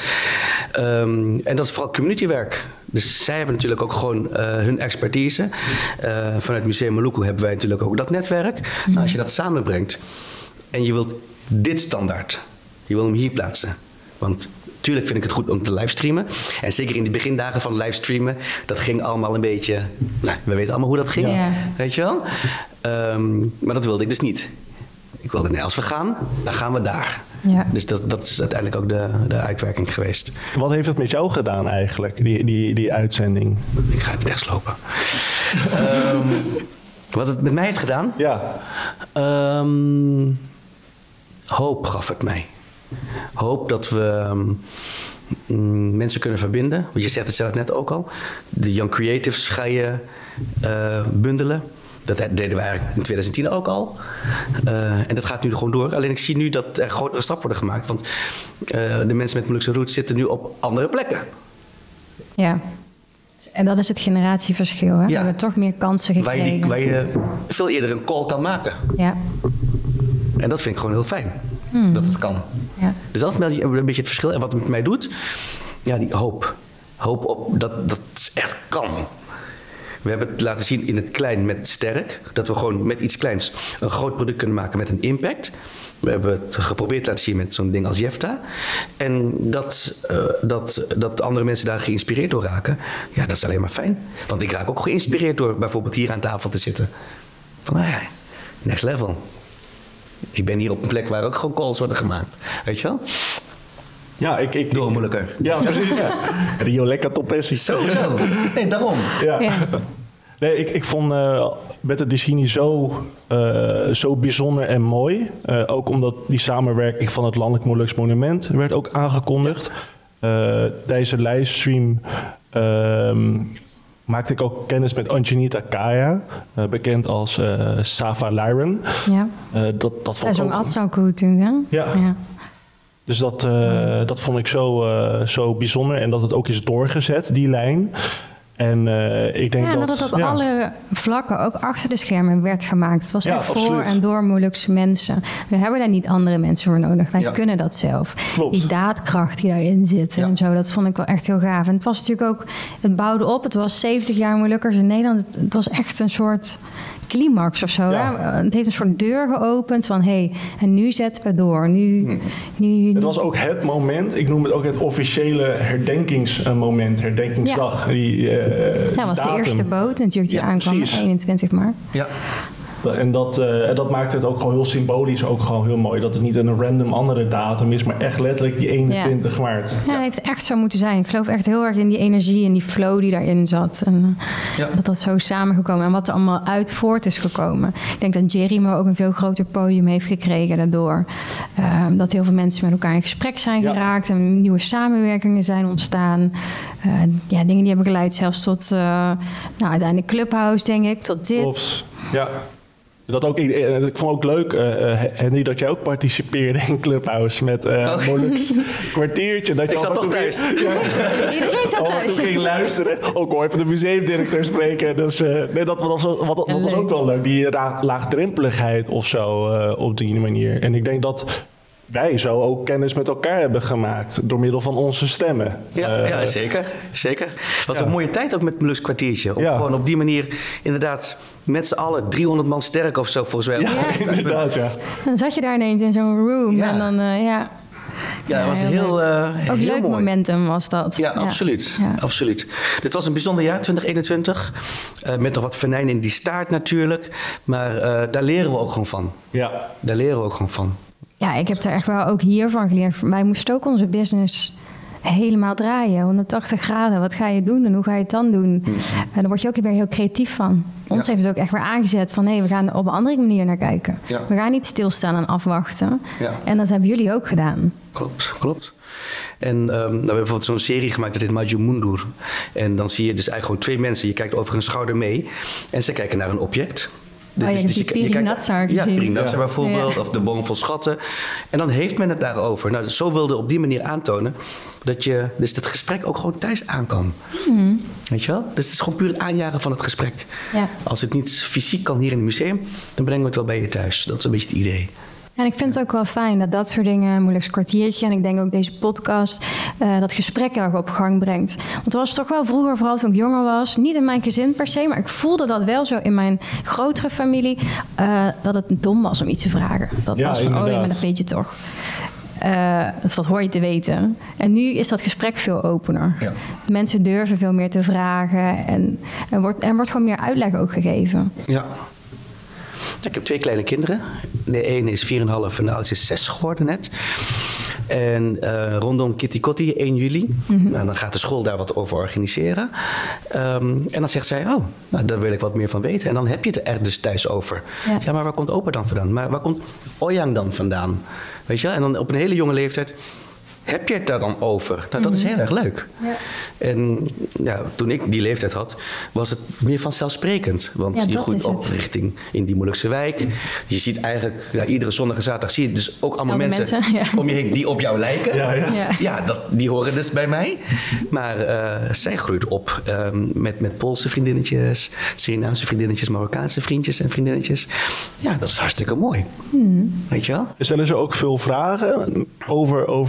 En dat is vooral communitywerk. Dus zij hebben natuurlijk ook gewoon hun expertise. Vanuit Museum Maluku hebben wij natuurlijk ook dat netwerk. Mm-hmm. Nou, als je dat samenbrengt en je wilt dit standaard, je wil hem hier plaatsen. Want natuurlijk vind ik het goed om te livestreamen. En zeker in de begindagen van livestreamen, dat ging allemaal een beetje... we weten allemaal hoe dat ging, weet je wel? Maar dat wilde ik dus niet. Ik wilde, als we gaan, dan gaan we daar. Ja. Dus dat is uiteindelijk ook de uitwerking geweest. Wat heeft het met jou gedaan eigenlijk, die uitzending? Ik ga het wegslopen. Wat het met mij heeft gedaan? Ja. Hoop gaf het mij. Hoop dat we mensen kunnen verbinden. Want je zegt het zelf net ook al. De Young Creatives ga je bundelen. Dat deden we eigenlijk in 2010 ook al. En dat gaat nu gewoon door. Alleen ik zie nu dat er grotere stappen worden gemaakt. Want de mensen met Molukse roots zitten nu op andere plekken. Ja. En dat is het generatieverschil. Hè? Ja. We hebben toch meer kansen gekregen. Waar je veel eerder een call kan maken. Ja. En dat vind ik gewoon heel fijn. Dat het kan. Ja. Dus dat is een beetje het verschil. En wat het met mij doet, die hoop. hoop op dat het echt kan. We hebben het laten zien in het klein met sterk. Dat we gewoon met iets kleins een groot product kunnen maken met een impact. We hebben het geprobeerd te laten zien met zo'n ding als Jefta. En dat andere mensen daar geïnspireerd door raken. Ja, dat is alleen maar fijn. Want ik raak ook geïnspireerd door bijvoorbeeld hier aan tafel te zitten. Van, next level. Ik ben hier op een plek waar ook gewoon calls worden gemaakt. Weet je wel? Ja, Door moeilijker. Ja, precies. Ja. Rio lekker topessie. Sowieso. Nee, daarom. Ja. Nee, ik vond Beta Dicini zo bijzonder en mooi. Ook omdat die samenwerking van het Landelijk Molux Monument werd ook aangekondigd. Tijdens de livestream maakte ik ook kennis met Anjanita Kaya, bekend als Sava Lyron. Ja. Dat vond dat is ook altijd zo goed toen, hè? Ja. Dus dat vond ik zo bijzonder. En dat het ook is doorgezet, die lijn. En ik denk dat het op alle vlakken, ook achter de schermen, werd gemaakt. Het was echt voor en door Molukse mensen. We hebben daar niet andere mensen voor nodig. Wij kunnen dat zelf. Klopt. Die daadkracht die daarin zit en zo, dat vond ik wel echt heel gaaf. En het was natuurlijk ook, het bouwde op. Het was 70 jaar Molukkers in Nederland. Het was echt een soort climax of zo. Ja. Het heeft een soort deur geopend van en nu zetten we door. Nu. Het was ook het moment, ik noem het ook het officiële herdenkingsmoment, herdenkingsdag. Ja. Dat was de eerste boot natuurlijk die aankwam, precies. 21 maart. Ja. En dat maakte het ook gewoon heel symbolisch, ook gewoon heel mooi. Dat het niet een random andere datum is, maar echt letterlijk die 21 maart. Ja, het heeft echt zo moeten zijn. Ik geloof echt heel erg in die energie en die flow die daarin zat. En dat zo samengekomen en wat er allemaal uit voort is gekomen. Ik denk dat Jerimo ook een veel groter podium heeft gekregen daardoor. Dat heel veel mensen met elkaar in gesprek zijn geraakt en nieuwe samenwerkingen zijn ontstaan. Dingen die hebben geleid zelfs tot uiteindelijk Clubhouse, denk ik, tot dit. Klopt. Ja. Ik vond ook leuk, Henry, dat jij ook participeerde in Clubhouse met Molux Kwartiertje. Dat ik zat toch thuis. Iedereen zat thuis. Toen ging luisteren. Ook al even de museumdirecteur spreken. Dus dat was ook wel leuk. Die laagdrempeligheid of zo op die manier. En ik denk dat wij zo ook kennis met elkaar hebben gemaakt door middel van onze stemmen. Ja, zeker. Het was een mooie tijd ook met Molux Kwartiertje. Om gewoon op die manier inderdaad met z'n allen 300 man sterk of zo volgens mij. Ja, inderdaad, ja. Dan zat je daar ineens in zo'n room en dan, Ja, dat was heel ook heel leuk mooi. Momentum was dat. Ja, absoluut. Ja. Absoluut. Dit was een bijzonder jaar, 2021. Met nog wat venijn in die staart natuurlijk. Maar daar leren we ook gewoon van. Ja. Daar leren we ook gewoon van. Ja, ik heb er echt wel ook hiervan geleerd. Wij moesten ook onze business helemaal draaien. 180 graden. Wat ga je doen en hoe ga je het dan doen? En daar word je ook weer heel creatief van. Ons heeft het ook echt weer aangezet van we gaan er op een andere manier naar kijken. Ja. We gaan niet stilstaan en afwachten. Ja. En dat hebben jullie ook gedaan. Klopt. En we hebben bijvoorbeeld zo'n serie gemaakt, dat heet Maju Mundur. En dan zie je dus eigenlijk gewoon 2 mensen. Je kijkt over een schouder mee. En ze kijken naar een object. Die Pirinatsa gezien. Ja, Pirinatsa bijvoorbeeld, of de boom vol schatten. En dan heeft men het daarover. Nou, zo wilde op die manier aantonen dat je dus het gesprek ook gewoon thuis aan kan. Weet je wel? Dus het is gewoon puur het aanjagen van het gesprek. Ja. Als het niet fysiek kan hier in het museum, dan brengen we het wel bij je thuis. Dat is een beetje het idee. En ik vind het ook wel fijn dat soort dingen, Molux Kwartiertje, en ik denk ook deze podcast, dat gesprek erg op gang brengt. Want er was toch wel vroeger, vooral toen ik jonger was, niet in mijn gezin per se, maar ik voelde dat wel zo in mijn grotere familie, dat het dom was om iets te vragen. Dat was van, maar dat weet je toch. Of dat hoor je te weten. En nu is dat gesprek veel opener. Ja. Mensen durven veel meer te vragen en er wordt gewoon meer uitleg ook gegeven. Ja. Ik heb 2 kleine kinderen. De ene is 4,5 en de oudste is 6 geworden net. En rondom Kitty Kotti, 1 juli. Nou, dan gaat de school daar wat over organiseren. En dan zegt zij, daar wil ik wat meer van weten. En dan heb je het er dus thuis over. Ja, maar waar komt opa dan vandaan? Maar waar komt Oyang dan vandaan? Weet je wel? En dan op een hele jonge leeftijd heb je het daar dan over? Nou, dat is heel erg leuk. Ja. En toen ik die leeftijd had, was het meer vanzelfsprekend. Want je groeit op richting in die Molukse wijk. Je ziet eigenlijk, iedere zondag en zaterdag zie je dus ook allemaal mensen om je heen die op jou lijken. Die horen dus bij mij. Maar zij groeit op met Poolse vriendinnetjes, Surinaamse vriendinnetjes, Marokkaanse vriendjes en vriendinnetjes. Ja, dat is hartstikke mooi. Weet je wel? Stellen ze ook veel vragen over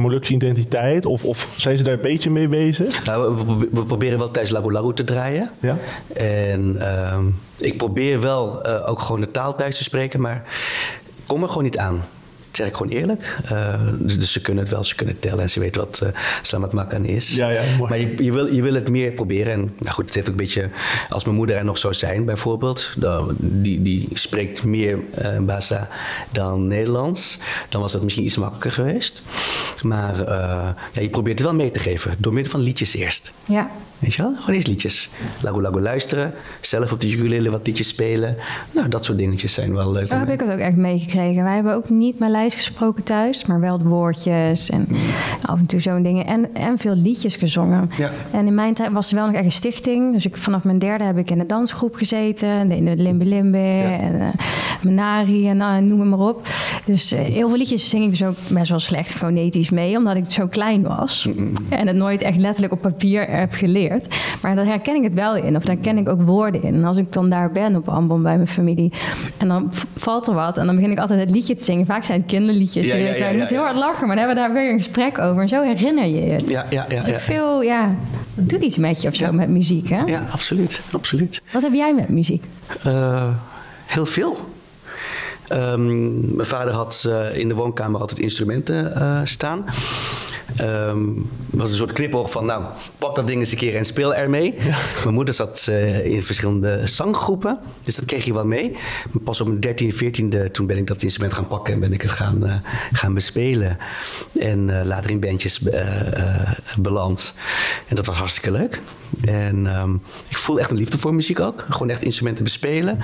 Molukse identiteit? Of zijn ze daar een beetje mee bezig? Nou, we proberen wel tijdens Lagu Lagu te draaien. Ja. En ik probeer wel ook gewoon de taal thuis te spreken, maar ik kom er gewoon niet aan. Dat zeg ik gewoon eerlijk. Dus ze kunnen het wel, ze kunnen tellen en ze weten wat Selamat Makan is. Ja, mooi. Maar je wil het meer proberen. En nou goed, het heeft ook een beetje, als mijn moeder er nog zou zijn bijvoorbeeld, die spreekt meer Bahasa dan Nederlands, dan was dat misschien iets makkelijker geweest. Maar je probeert het wel mee te geven, door middel van liedjes eerst. Ja. Weet je wel? Gewoon eerst liedjes. Lagu Lagu luisteren, zelf op de ukulele wat liedjes spelen. Nou, dat soort dingetjes zijn wel leuk. Zo heb ik het ook echt meegekregen. Wij hebben ook niet Maleis gesproken thuis, maar wel de woordjes en af en toe zo'n dingen. En veel liedjes gezongen. Ja. En in mijn tijd was er wel nog echt een stichting. Dus vanaf mijn 3e heb ik in de dansgroep gezeten. In de Limbe Limbe en Menari en noem het maar op. Dus heel veel liedjes zing ik dus ook best wel slecht fonetisch mee, omdat ik zo klein was. En het nooit echt letterlijk op papier heb geleerd. Maar daar herken ik het wel in. Of daar ken ik ook woorden in. En als ik dan daar ben op Ambon bij mijn familie. En dan valt er wat. En dan begin ik altijd het liedje te zingen. Vaak zijn het kinderliedjes. Ik moet heel hard lachen. Maar dan hebben we daar weer een gesprek over. En zo herinner je het. Dus veel, het doet iets met je of zo met muziek. Hè? Ja, absoluut. Wat heb jij met muziek? Heel veel. Mijn vader had in de woonkamer altijd instrumenten staan. Was een soort knipoog van, nou, pak dat ding eens een keer en speel ermee. Ja. Mijn moeder zat in verschillende zanggroepen, dus dat kreeg je wel mee. Maar pas op mijn 13e, 14e, toen ben ik dat instrument gaan pakken en ben ik het gaan bespelen. En later in bandjes beland. En dat was hartstikke leuk. En ik voel echt een liefde voor muziek ook. Gewoon echt instrumenten bespelen.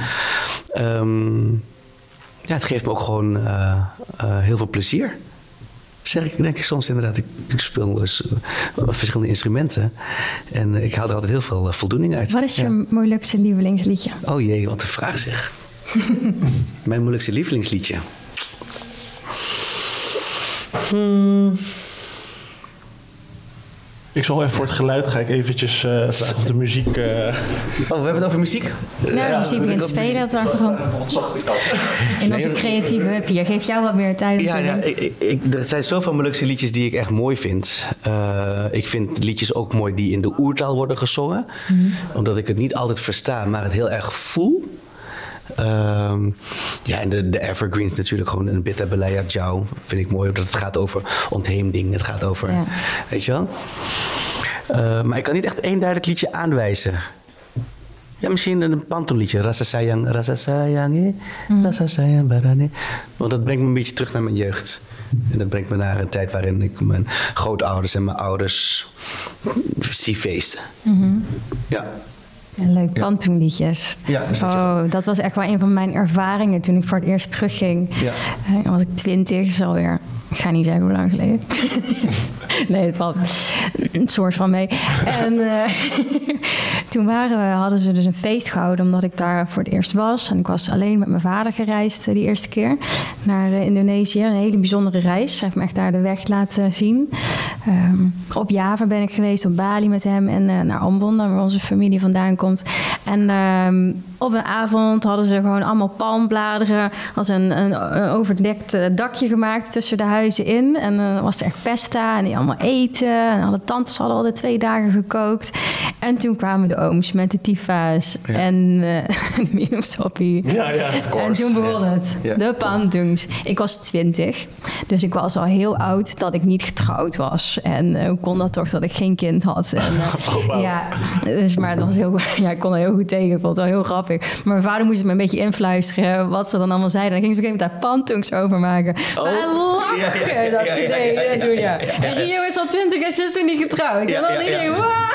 Het geeft me ook gewoon heel veel plezier. Zeg ik, denk ik soms inderdaad. Ik speel dus verschillende instrumenten. En ik haal er altijd heel veel voldoening uit. Wat is je Molukse lievelingsliedje? Oh jee, wat een vraag zeg. Mijn Molukse lievelingsliedje. Ik zal even voor het geluid ga ik eventjes vragen of de muziek... Oh, we hebben het over muziek? Ja, muziek begint te spelen op de achtergrond. In onze creatieve hub hier. Geef jou wat meer tijd. Er zijn zoveel Molukse liedjes die ik echt mooi vind. Ik vind liedjes ook mooi die in de oertaal worden gezongen. Omdat ik het niet altijd versta, maar het heel erg voel. En de evergreens natuurlijk, gewoon een Bita Belaya Jou vind ik mooi, omdat het gaat over ontheemding, het gaat over, weet je wel. Maar ik kan niet echt één duidelijk liedje aanwijzen. Ja, misschien een pantoonliedje, Rasa Sayang, Rasa Sayang Barane. Want dat brengt me een beetje terug naar mijn jeugd. En dat brengt me naar een tijd waarin ik mijn grootouders en mijn ouders zie feesten. Ja. Leuk, pantoonliedjes. Dat was echt wel een van mijn ervaringen toen ik voor het eerst terugging. Ja. Dan was ik 20, is alweer, ik ga niet zeggen hoe lang geleden. Nee, het valt een soort van mee. En toen hadden ze dus een feest gehouden, omdat ik daar voor het eerst was. En ik was alleen met mijn vader gereisd die eerste keer naar Indonesië. Een hele bijzondere reis. Hij heeft me echt daar de weg laten zien. Op Java ben ik geweest, op Bali met hem en naar Ambon, waar onze familie vandaan komt. En op een avond hadden ze gewoon allemaal palmbladeren als een overdekt dakje gemaakt tussen de huizen in. En dan was er echt festa en die allemaal eten. En alle tantes hadden al de 2 dagen gekookt. En toen kwamen de ooms met de tifa's en de minumsoppie. En toen begon het. De pantoons. Ik was 20, dus ik was al heel oud dat ik niet getrouwd was. En hoe kon dat toch dat ik geen kind had? En, maar het was ik kon er heel goed tegen. Ik vond het wel heel grappig. Maar mijn vader moest het me een beetje influisteren wat ze dan allemaal zeiden. En dan ging ze op een gegeven moment daar pantoons over maken. Lachen dat ze deden doen, En Rio is al 20 en ze is toen niet getrouwd. En dan iedereen,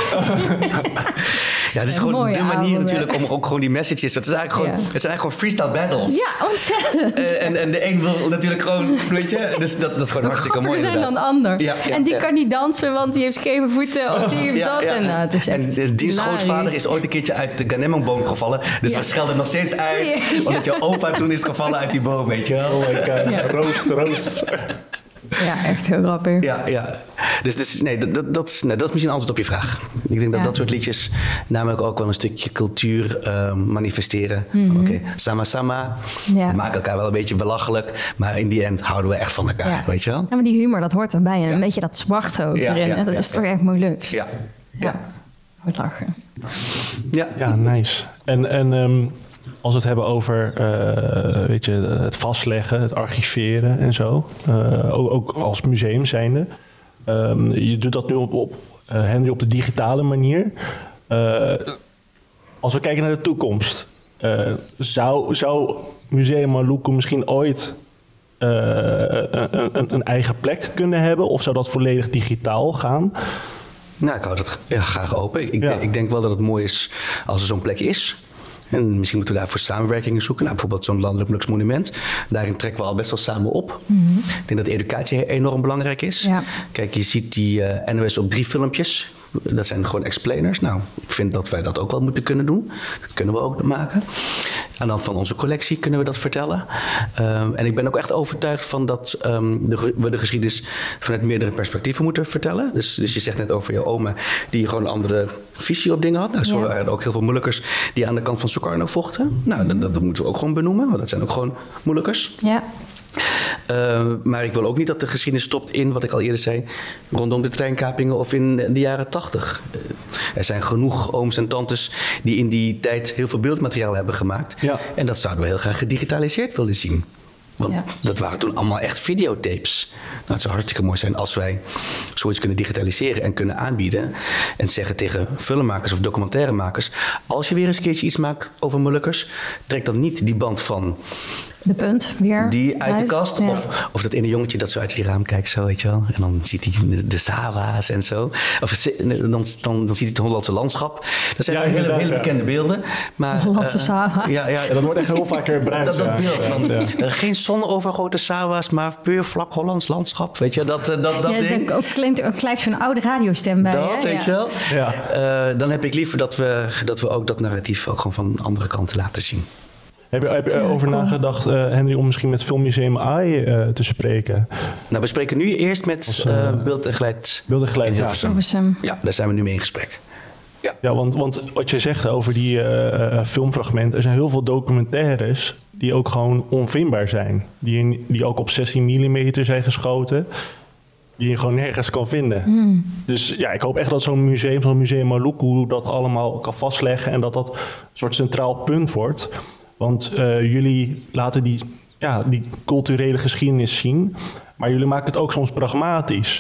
Ja, het is gewoon de manier natuurlijk om ook gewoon die messages. Het zijn eigenlijk gewoon freestyle battles. Ja, ontzettend. En de een wil natuurlijk gewoon, weet je, dus dat is gewoon hartstikke mooi. zijn dan de ander. En die kan niet dansen, want die heeft scheve voeten of die heeft dat. En de dienstgrootvader is ooit een keertje uit de Ganemongboom gevallen. Dus we schelden nog steeds uit, omdat je opa toen is gevallen uit die boom, weet je wel. Oh my god, roost. Ja, echt heel grappig. Ja. Dus nee, dat is misschien een antwoord op je vraag. Ik denk dat soort liedjes namelijk ook wel een stukje cultuur manifesteren. Van oké, sama-sama, we maken elkaar wel een beetje belachelijk, maar in die end houden we echt van elkaar, weet je wel? Ja, maar die humor, dat hoort erbij. En een beetje dat zwart ook erin. Dat is toch echt mooi luks. Ja. Goed lachen. Ja, nice. En als we het hebben over het vastleggen, het archiveren en zo. Ook als museum zijnde. Je doet dat nu Henry, op de digitale manier. Als we kijken naar de toekomst. Zou Museum Maluku misschien ooit een eigen plek kunnen hebben? Of zou dat volledig digitaal gaan? Nou, ik hou dat graag open. Ik denk wel dat het mooi is als er zo'n plek is. En misschien moeten we daarvoor samenwerkingen zoeken. Nou, bijvoorbeeld zo'n landelijk monument. Daarin trekken we al best wel samen op. Mm-hmm. Ik denk dat educatie enorm belangrijk is. Ja. Kijk, je ziet die NOS op 3 filmpjes. Dat zijn gewoon explainers. Nou, ik vind dat wij dat ook wel moeten kunnen doen. Dat kunnen we ook maken. Aan de hand van onze collectie kunnen we dat vertellen. En ik ben ook echt overtuigd van dat we de geschiedenis vanuit meerdere perspectieven moeten vertellen. Dus je zegt net over je oma die gewoon een andere visie op dingen had. Nou, zo waren er ook heel veel Molukkers die aan de kant van Sukarno vochten. Nou, dat moeten we ook gewoon benoemen, want dat zijn ook gewoon Molukkers. Ja. Maar ik wil ook niet dat de geschiedenis stopt in, wat ik al eerder zei, rondom de treinkapingen of in de jaren 80. Er zijn genoeg ooms en tantes die in die tijd heel veel beeldmateriaal hebben gemaakt. Ja. En dat zouden we heel graag gedigitaliseerd willen zien. Want dat waren toen allemaal echt videotapes. Nou, het zou hartstikke mooi zijn als wij zoiets kunnen digitaliseren en kunnen aanbieden. En zeggen tegen filmmakers of documentairemakers: als je weer eens een keertje iets maakt over Molukkers, trek dan niet die band van de punt weer die uit de kast. Ja. Of dat ene jongetje dat zo uit die raam kijkt, zo, weet je wel. En dan ziet hij de Sawa's en zo. Of dan ziet hij het Hollandse landschap. Dat zijn hele bekende beelden. Maar Hollandse Sawa. Ja, dat wordt echt heel vaak gebruikt. Dat beeld van geen zonovergoten Sawa's, maar puur vlak Hollands landschap. Weet je, dat ding. Ook klinkt ook gelijk zo'n oude radiostem bij. Dat, weet je wel. Ja. Dan heb ik liever dat we ook dat narratief ook gewoon van de andere kant laten zien. Heb je over nagedacht, Henry, om misschien met Filmmuseum AI te spreken? Nou, we spreken nu eerst met Beeld en Geluid. Beeld en Geluid, ja, daar zijn we nu mee in gesprek. Ja, want wat je zegt over die filmfragmenten, er zijn heel veel documentaires die ook gewoon onvindbaar zijn. Die ook op 16 mm zijn geschoten, die je gewoon nergens kan vinden. Dus ja, ik hoop echt dat zo'n museum Maluku dat allemaal kan vastleggen en dat een soort centraal punt wordt. Want jullie laten die culturele geschiedenis zien, maar jullie maken het ook soms pragmatisch.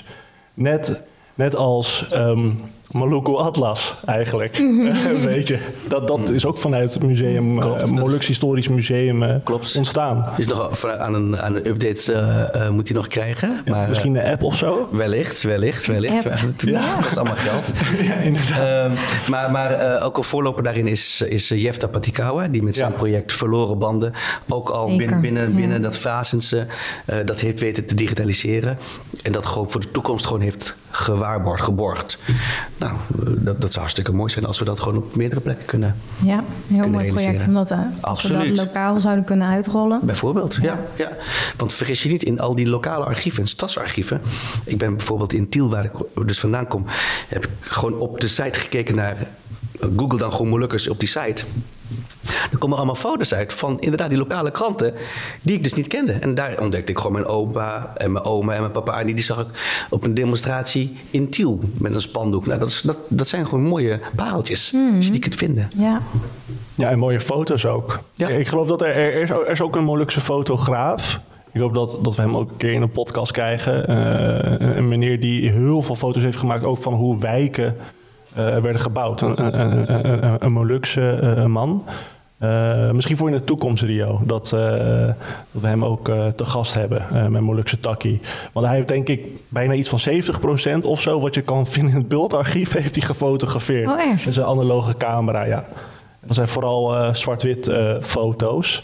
Net als Maluku Atlas eigenlijk. Weet je, dat is ook vanuit het museum, Moluks Historisch Museum ontstaan. Dus nog aan een update moet hij nog krijgen. Ja, maar, misschien een app of zo? Wellicht. Het kost allemaal geld. Ja, inderdaad. Maar ook een voorloper daarin is Jefta Patikawa, die met zijn project Verloren Banden ook al binnen dat Vazense dat heeft weten te digitaliseren. En dat gewoon voor de toekomst gewoon heeft geborgd. Nou, dat zou hartstikke mooi zijn als we dat gewoon op meerdere plekken kunnen Ja, een heel mooi project. Omdat als we dat lokaal zouden kunnen uitrollen. Bijvoorbeeld, ja. Want vergis je niet, in al die lokale archieven en stadsarchieven. Ik ben bijvoorbeeld in Tiel, waar ik dus vandaan kom, heb ik gewoon op de site gekeken naar Google dan gewoon Molukkers op die site. Er komen allemaal foto's uit van inderdaad die lokale kranten die ik dus niet kende. En daar ontdekte ik gewoon mijn opa en mijn oma en mijn papa. Die zag ik op een demonstratie in Tiel met een spandoek. Nou, dat zijn gewoon mooie pareltjes als je die kunt vinden. Ja, en mooie foto's ook. Ja. Ik geloof dat er is ook een Molukse fotograaf. Ik hoop dat we hem ook een keer in een podcast krijgen. Een meneer die heel veel foto's heeft gemaakt ook van hoe wijken werden gebouwd. Een Molukse man. Misschien voor in de toekomst, Rio, dat we hem ook te gast hebben met Molukse Takkie. Want hij heeft denk ik bijna iets van 70% of zo wat je kan vinden in het beeldarchief heeft hij gefotografeerd. Oh, echt? Met zijn analoge camera, ja. Dat zijn vooral zwart-wit foto's.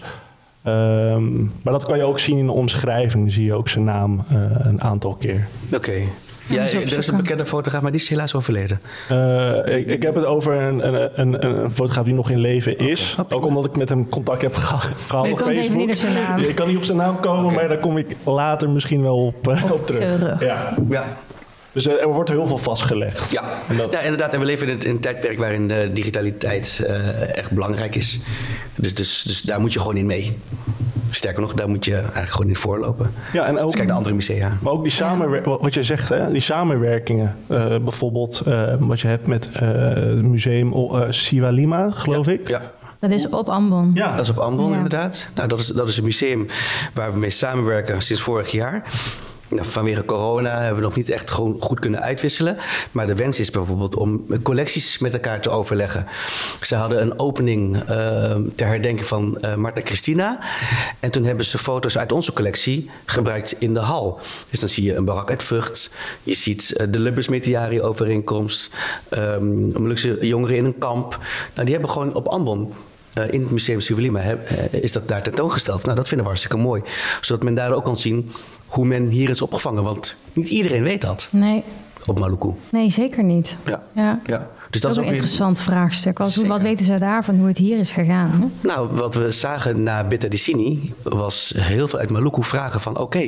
Maar dat kan je ook zien in de omschrijving. Dan zie je ook zijn naam een aantal keer. Oké. Ja, er is een bekende fotograaf, maar die is helaas overleden. Ik heb het over een fotograaf die nog in leven is. Okay. Ook omdat ik met hem contact heb gehad op Facebook. Even niet op zijn naam. Ik kan niet op zijn naam komen, maar daar kom ik later misschien wel op terug. Ja. Dus er wordt heel veel vastgelegd. Ja, ja inderdaad. En we leven in een tijdperk waarin digitaliteit echt belangrijk is. Dus daar moet je gewoon in mee. Sterker nog, daar moet je eigenlijk gewoon in voorlopen. Ja, en ook, dus kijk naar andere musea. Maar ook die wat je zegt, hè, die samenwerkingen. Bijvoorbeeld wat je hebt met het museum Siwalima, geloof ik. Ja. Dat is op Ambon. Ja, dat is op Ambon inderdaad. Nou, dat is een museum waar we mee samenwerken sinds vorig jaar. Nou, vanwege corona hebben we nog niet echt gewoon goed kunnen uitwisselen. Maar de wens is bijvoorbeeld om collecties met elkaar te overleggen. Ze hadden een opening ter herdenking van Marta Christina. En toen hebben ze foto's uit onze collectie gebruikt in de hal. Dus dan zie je een barak uit Vught. Je ziet de Lubbers-Metiari-overeenkomst. Molukse jongeren in een kamp. Nou, die hebben gewoon op Ambon... in het museum Siwalima is dat daar tentoongesteld. Nou, dat vinden we hartstikke mooi. Zodat men daar ook kan zien hoe men hier is opgevangen. Want niet iedereen weet dat. Nee. Op Maluku. Nee, zeker niet. Ja. Dus dat is ook een interessant vraagstuk. Wat weten ze daarvan, hoe het hier is gegaan? Hè? Nou, wat we zagen na Beta di Sini was heel veel uit Maluku vragen van... oké,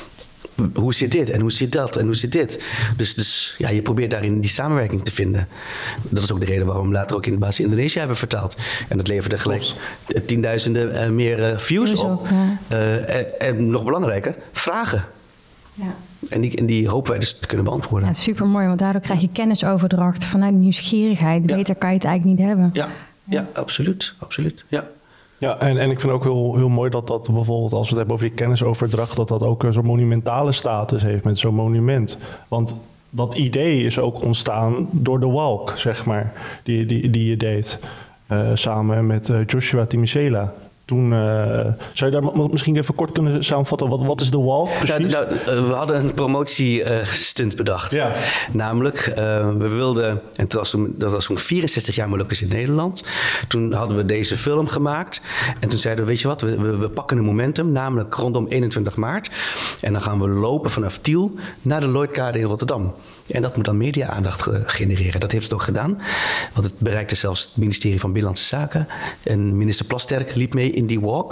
hoe zit dit en hoe zit dat en hoe zit dit? Dus ja, je probeert daarin die samenwerking te vinden. Dat is ook de reden waarom we later ook in de basis Indonesië hebben vertaald. En dat leverde gelijk tienduizenden meer views op. Ja. En nog belangrijker, vragen. Ja. En die hopen wij dus te kunnen beantwoorden. Ja, het is super mooi, want daardoor krijg je kennisoverdracht vanuit nieuwsgierigheid. Beter kan je het eigenlijk niet hebben. Ja, absoluut. Ja. Ja, en ik vind ook heel mooi dat bijvoorbeeld, als we het hebben over die kennisoverdracht, dat ook zo'n monumentale status heeft met zo'n monument. Want dat idee is ook ontstaan door de walk, zeg maar, die je deed. Samen met Joshua Timisela. Toen, zou je daar misschien even kort kunnen samenvatten? Wat is de walk precies? We hadden een promotiestunt bedacht. Ja. Namelijk, we wilden... En dat was toen 64 jaar Molukkers in Nederland. Toen hadden we deze film gemaakt. En toen zeiden we, weet je wat, we pakken een momentum. Namelijk rondom 21 maart. En dan gaan we lopen vanaf Tiel naar de Lloydkade in Rotterdam. En dat moet dan media-aandacht genereren. Dat heeft het ook gedaan. Want het bereikte zelfs het ministerie van Binnenlandse Zaken. En minister Plasterk liep mee in die walk.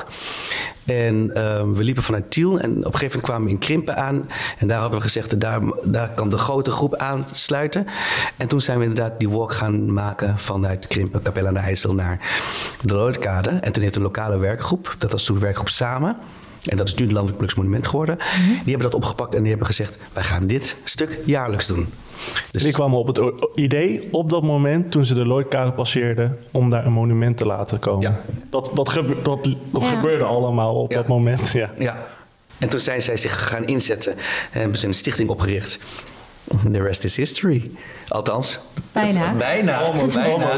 En we liepen vanuit Tiel. En op een gegeven moment kwamen we in Krimpen aan. En daar hadden we gezegd, daar kan de grote groep aansluiten. En toen zijn we inderdaad die walk gaan maken vanuit Krimpen, Capelle aan de IJssel naar de Lloydkade. En toen heeft een lokale werkgroep, dat was toen de werkgroep Samen. En dat is nu het Landelijk Monument geworden. Mm-hmm. Die hebben dat opgepakt en die hebben gezegd, wij gaan dit stuk jaarlijks doen. Dus die kwamen op het idee op dat moment, toen ze de Lloydkade passeerden, om daar een monument te laten komen. Ja. Dat gebeurde allemaal op dat moment. Ja. En toen zijn zij zich gaan inzetten en hebben ze een stichting opgericht. The rest is history. Althans. Bijna. Almost.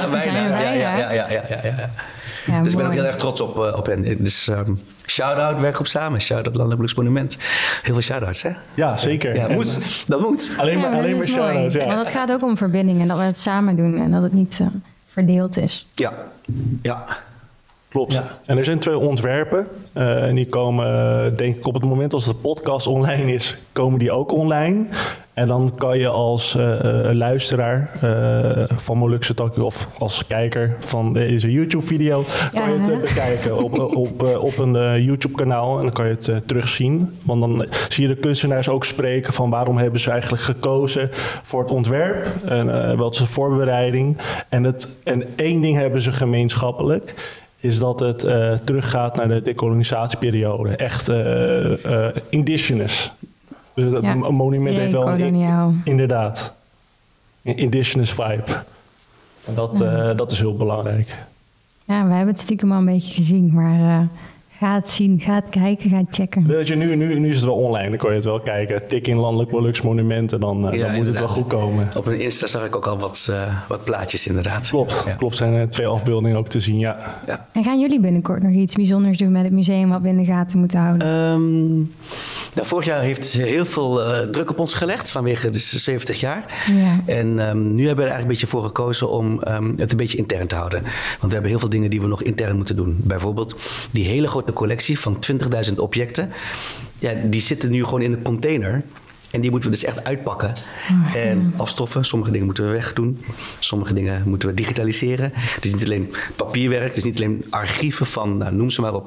Ja, dus ik ben ook heel erg trots op hen. Dus shout-out Werkgroep Samen. Shout-out Landelijk Monument. Heel veel shout-outs, hè? Ja, zeker. Ja, dat moet. Alleen maar shout-outs, ja. Want het gaat ook om verbinding en dat we het samen doen en dat het niet verdeeld is. Ja. Klopt. Ja. En er zijn 2 ontwerpen. En die komen, denk ik, op het moment als de podcast online is, komen die ook online. En dan kan je als luisteraar van Molukse Takkie of als kijker van deze YouTube-video, kan je het bekijken op een YouTube-kanaal. En dan kan je het terugzien. Want dan zie je de kunstenaars ook spreken van waarom hebben ze eigenlijk gekozen voor het ontwerp. En wat is de voorbereiding. En 1 ding hebben ze gemeenschappelijk, is dat het teruggaat naar de decolonisatieperiode. Echt indigenous. Dus een monument heeft wel inderdaad een indigenous vibe. En dat is heel belangrijk. Ja, we hebben het stiekem al een beetje gezien, maar ga het zien, ga het kijken, ga het checken. Nu is het wel online, dan kan je het wel kijken. Tik in Landelijk Molukse Monumenten, dan moet het wel goed komen. Op een Insta zag ik ook al wat plaatjes inderdaad. Klopt, zijn er 2 afbeeldingen ook te zien, ja. En gaan jullie binnenkort nog iets bijzonders doen met het museum wat we in de gaten moeten houden? Vorig jaar heeft heel veel druk op ons gelegd vanwege de 70 jaar. Ja. En nu hebben we er eigenlijk een beetje voor gekozen om het een beetje intern te houden. Want we hebben heel veel dingen die we nog intern moeten doen. Bijvoorbeeld die hele grote collectie van 20.000 objecten. Ja, die zitten nu gewoon in een container. En die moeten we dus echt uitpakken. En afstoffen. Sommige dingen moeten we wegdoen. Sommige dingen moeten we digitaliseren. Dus niet alleen papierwerk. Dus niet alleen archieven van, noem ze maar op,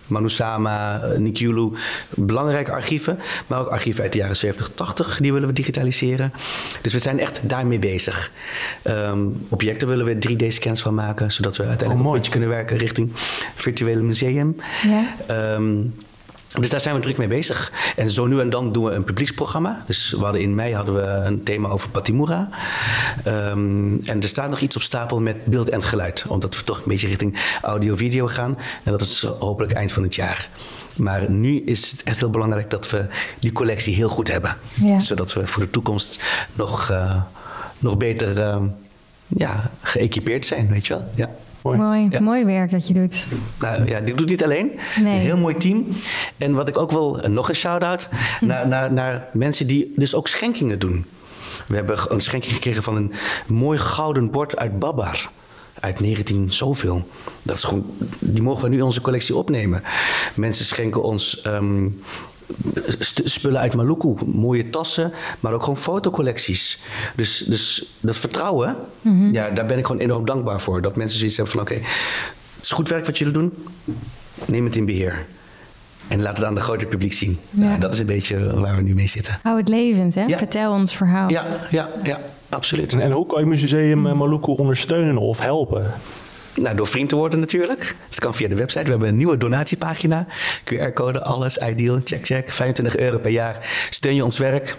Manusama, Nikulu, belangrijke archieven. Maar ook archieven uit de jaren 70, 80, die willen we digitaliseren. Dus we zijn echt daarmee bezig. Objecten willen we 3D-scans van maken, zodat we uiteindelijk een beetje kunnen werken richting virtuele museum. Ja. Dus daar zijn we druk mee bezig. En zo nu en dan doen we een publieksprogramma. Dus in mei hadden we een thema over Pattimura. En er staat nog iets op stapel met beeld en geluid. Omdat we toch een beetje richting audio-video gaan. En dat is hopelijk eind van het jaar. Maar nu is het echt heel belangrijk dat we die collectie heel goed hebben. Ja. Zodat we voor de toekomst nog beter geëquipeerd zijn, weet je wel. Ja. Mooi werk dat je doet. Nou ja, ik doe het niet alleen. Nee. Een heel mooi team. En wat ik ook wil, nog een shout-out naar mensen die dus ook schenkingen doen. We hebben een schenking gekregen van een mooi gouden bord uit Babar. Uit 19 zoveel. Dat is gewoon, die mogen we nu in onze collectie opnemen. Mensen schenken ons spullen uit Maluku, mooie tassen, maar ook gewoon fotocollecties. Dus dat vertrouwen, ja, daar ben ik gewoon enorm dankbaar voor. Dat mensen zoiets hebben van oké, het is goed werk wat jullie doen, neem het in beheer. En laat het aan het grote publiek zien. Ja. Nou, dat is een beetje waar we nu mee zitten. Hou het levend, hè? Ja. Vertel ons verhaal. Ja, absoluut. En hoe kan je Museum Maluku ondersteunen of helpen? Nou, door vriend te worden natuurlijk. Dat kan via de website. We hebben een nieuwe donatiepagina. QR-code, alles, ideal, check. €25 per jaar. Steun je ons werk.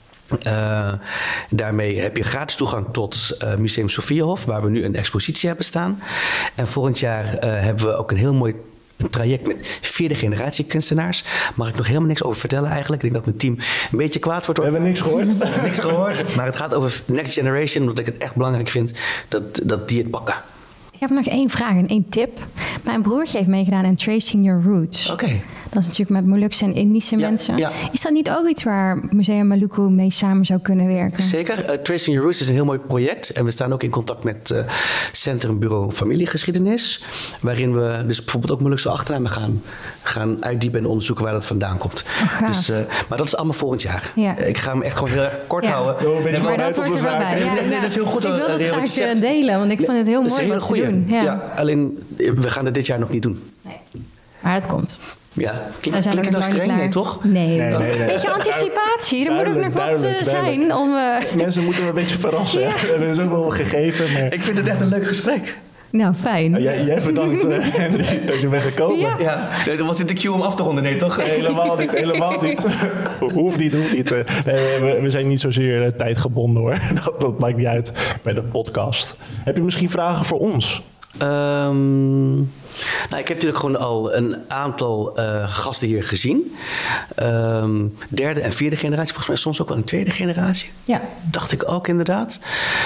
Daarmee heb je gratis toegang tot Museum Sophiahof, waar we nu een expositie hebben staan. En volgend jaar hebben we ook een heel mooi traject met 4e generatie kunstenaars. Mag ik nog helemaal niks over vertellen eigenlijk. Ik denk dat mijn team een beetje kwaad wordt. We hebben niks gehoord. Niks gehoord. Maar het gaat over Next Generation, omdat ik het echt belangrijk vind dat die het pakken. Ik heb nog 1 vraag en 1 tip. Mijn broertje heeft meegedaan aan Tracing Your Roots. Oké. Dat is natuurlijk met Molukse en Indische mensen. Ja. Is dat niet ook iets waar Museum Maluku mee samen zou kunnen werken? Zeker. Tracing Your Roots is een heel mooi project. En we staan ook in contact met Centrum Bureau Familiegeschiedenis. Waarin we dus bijvoorbeeld ook Molukse achternamen gaan uitdiepen en onderzoeken waar dat vandaan komt. Dus, maar dat is allemaal volgend jaar. Ja. Ik ga hem echt gewoon heel erg kort houden. Maar dat hoort er wel bij. Nee, dat is heel goed. Ik wil het graag delen, want ik vind het heel mooi wat ze doen. Ja, alleen we gaan het dit jaar nog niet doen. Nee. Maar het komt. Ja, klinkt het nou streng? Nee, toch? Nee. Beetje anticipatie. Er moet ook nog wat zijn om... Mensen moeten een beetje verrassen. Ja. We hebben zoveel gegeven. Maar... Ik vind het echt een leuk gesprek. Nou, fijn. Jij bedankt, Henry, dat je bent gekomen. Ja. Dat was in de queue om af te ronden, nee toch? Helemaal niet. Hoeft niet. Nee, we zijn niet zozeer tijdgebonden hoor. Dat maakt niet uit bij de podcast. Heb je misschien vragen voor ons? Nou, ik heb natuurlijk gewoon al een aantal gasten hier gezien. 3e en 4e generatie, volgens mij soms ook wel een 2e generatie. Ja. Dacht ik ook inderdaad.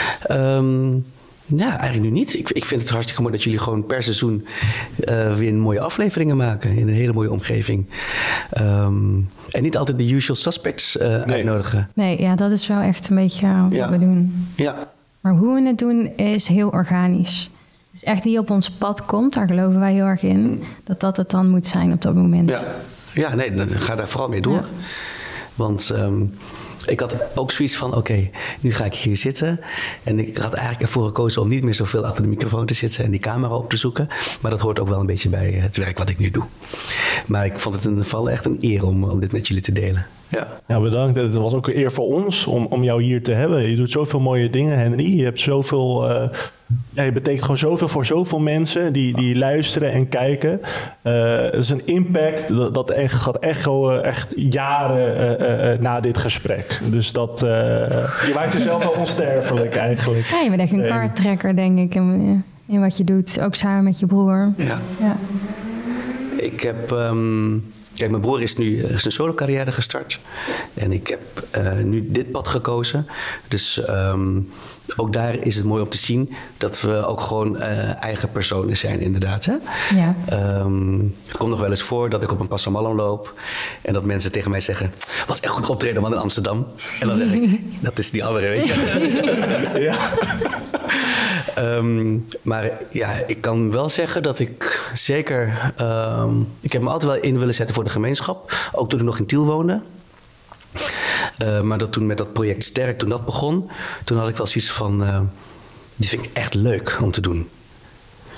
Ja, eigenlijk nu niet. Ik vind het hartstikke mooi dat jullie gewoon per seizoen weer mooie afleveringen maken. In een hele mooie omgeving. En niet altijd de usual suspects uitnodigen. Nee, ja, dat is wel echt een beetje wat we doen. Ja. Maar hoe we het doen is heel organisch. Dus echt wie op ons pad komt, daar geloven wij heel erg in. Dat het dan moet zijn op dat moment. Ja, nee, dan ga daar vooral mee door. Ja. Want ik had ook zoiets van, oké, nu ga ik hier zitten. En ik had eigenlijk ervoor gekozen om niet meer zoveel achter de microfoon te zitten en die camera op te zoeken. Maar dat hoort ook wel een beetje bij het werk wat ik nu doe. Maar ik vond het in ieder geval echt een eer om dit met jullie te delen. Ja, bedankt. Het was ook een eer voor ons om jou hier te hebben. Je doet zoveel mooie dingen, Henry. Je hebt zoveel... je betekent gewoon zoveel voor zoveel mensen die luisteren en kijken. Het is een impact dat gaat echoen echt jaren na dit gesprek. Dus dat... je maakt jezelf wel onsterfelijk eigenlijk. Ja, je bent echt een kaarttrekker, denk ik, in wat je doet. Ook samen met je broer. Ja. Ik heb... Kijk, mijn broer is nu zijn solo-carrière gestart. En ik heb nu dit pad gekozen. Dus ook daar is het mooi om te zien dat we ook gewoon eigen personen zijn, inderdaad. Hè? Ja. Het komt nog wel eens voor dat ik op een passamallam loop. En dat mensen tegen mij zeggen, was echt goed optreden man in Amsterdam. En dan zeg ik, dat is die andere, weet je. Ja. Maar ja, ik kan wel zeggen dat ik zeker... ik heb me altijd wel in willen zetten voor de gemeenschap. Ook toen ik nog in Tiel woonde. Maar dat toen met dat project Sterk, toen dat begon... toen had ik wel zoiets van... dit vind ik echt leuk om te doen.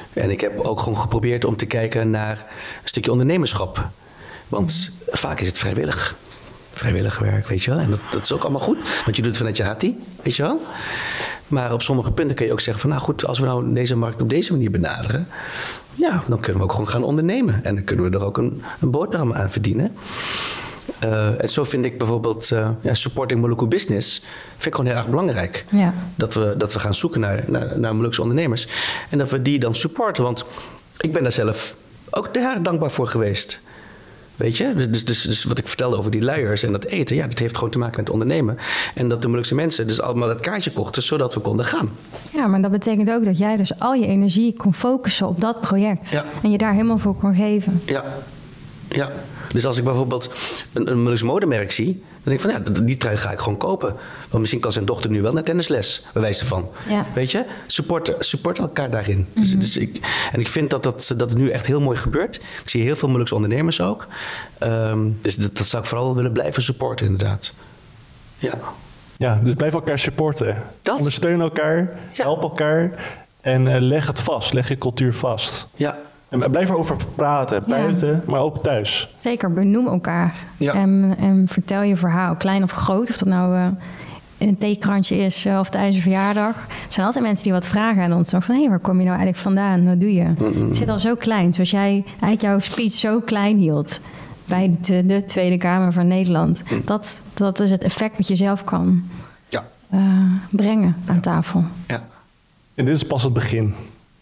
En ik heb ook gewoon geprobeerd om te kijken naar een stukje ondernemerschap. Want vaak is het vrijwillig werk, weet je wel. En dat is ook allemaal goed, want je doet het vanuit je hati, weet je wel. Maar op sommige punten kun je ook zeggen van, nou goed, als we nou deze markt op deze manier benaderen, ja, dan kunnen we ook gewoon gaan ondernemen. En dan kunnen we er ook een boterham aan verdienen. En zo vind ik bijvoorbeeld supporting Moluccu business vind ik gewoon heel erg belangrijk. Ja. Dat we gaan zoeken naar Molukse ondernemers. En dat we die dan supporten. Want ik ben daar zelf ook heel dankbaar voor geweest. Weet je? Dus wat ik vertelde over die luiers en dat eten, ja, dat heeft gewoon te maken met ondernemen. En dat de Molukse mensen dus allemaal dat kaartje kochten, zodat we konden gaan. Ja, maar dat betekent ook dat jij dus al je energie kon focussen op dat project. Ja. En je daar helemaal voor kon geven. Ja. Dus als ik bijvoorbeeld een Molukse modemerk zie, dan denk ik van, ja, die trui ga ik gewoon kopen. Want misschien kan zijn dochter nu wel naar tennisles, bij wijze van. Ja. Weet je? Support elkaar daarin. Mm-hmm. Dus ik vind dat het nu echt heel mooi gebeurt. Ik zie heel veel Molukse ondernemers ook. Dus dat zou ik vooral willen blijven supporten, inderdaad. Ja. Ja, dus blijf elkaar supporten. Ondersteun elkaar, help elkaar en leg het vast. Leg je cultuur vast. Ja. En blijf erover praten, buiten, maar ook thuis. Zeker, benoem elkaar. Ja. En vertel je verhaal, klein of groot. Of dat nou in een theekrantje is of tijdens een verjaardag. Er zijn altijd mensen die wat vragen aan ons. Van, waar kom je nou eigenlijk vandaan? Wat doe je? Mm-hmm. Het zit al zo klein. Zoals jij eigenlijk jouw speech zo klein hield bij de Tweede Kamer van Nederland. Mm. Dat is het effect wat je zelf kan brengen aan tafel. Ja. En dit is pas het begin.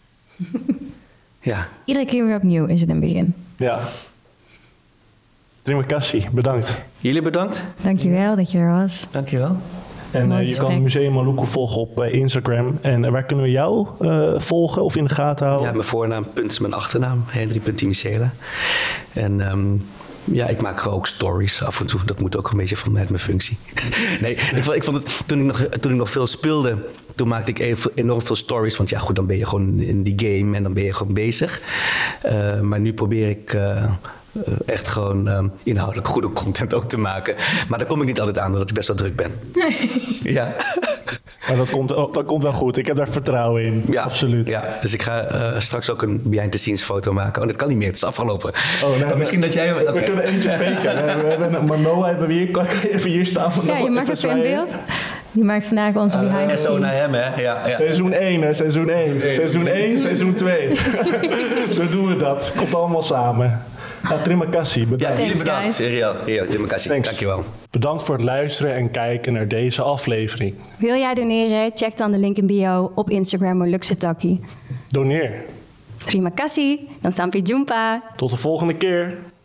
Ja. Iedere keer weer opnieuw is het een begin. Ja. Terima kasih, bedankt. Jullie bedankt. Dankjewel dat je er was. Dankjewel. En je kan Museum Moluccu volgen op Instagram. En waar kunnen we jou volgen of in de gaten houden? Ja, mijn voornaam, mijn achternaam, Henry.Timicela. En ik maak ook stories af en toe. Dat moet ook een beetje vanuit mijn functie. Nee, ik vond het, toen ik nog veel speelde, toen maakte ik enorm veel stories. Want ja, goed, dan ben je gewoon in die game en dan ben je gewoon bezig. Maar nu probeer ik echt gewoon inhoudelijk goede content ook te maken. Maar daar kom ik niet altijd aan, omdat ik best wel druk ben. Ja. Maar dat komt wel goed. Ik heb daar vertrouwen in. Ja, absoluut. Ja, dus ik ga straks ook een behind-the-scenes foto maken. Oh, dat kan niet meer. Het is afgelopen. Misschien dat jij... We kunnen eentje faken. We hebben Manoa hebben we hier. Kan je even hier staan? Ja, je maakt even in beeld. Die maakt vandaag onze behind-the-scenes. Zo naar hem, hè? Ja. Seizoen 1, hè? Seizoen 1. Seizoen 1, seizoen 2. Zo doen we dat. Komt allemaal samen. Terima kasih. Bedankt. Ja, bedankt. Serieus. Terima kasih. Dankjewel. Bedankt voor het luisteren en kijken naar deze aflevering. Wil jij doneren? Check dan de link in bio op Instagram Molukse Takkie. Doneer. Terima kasih. Dan sampai jumpa. Tot de volgende keer.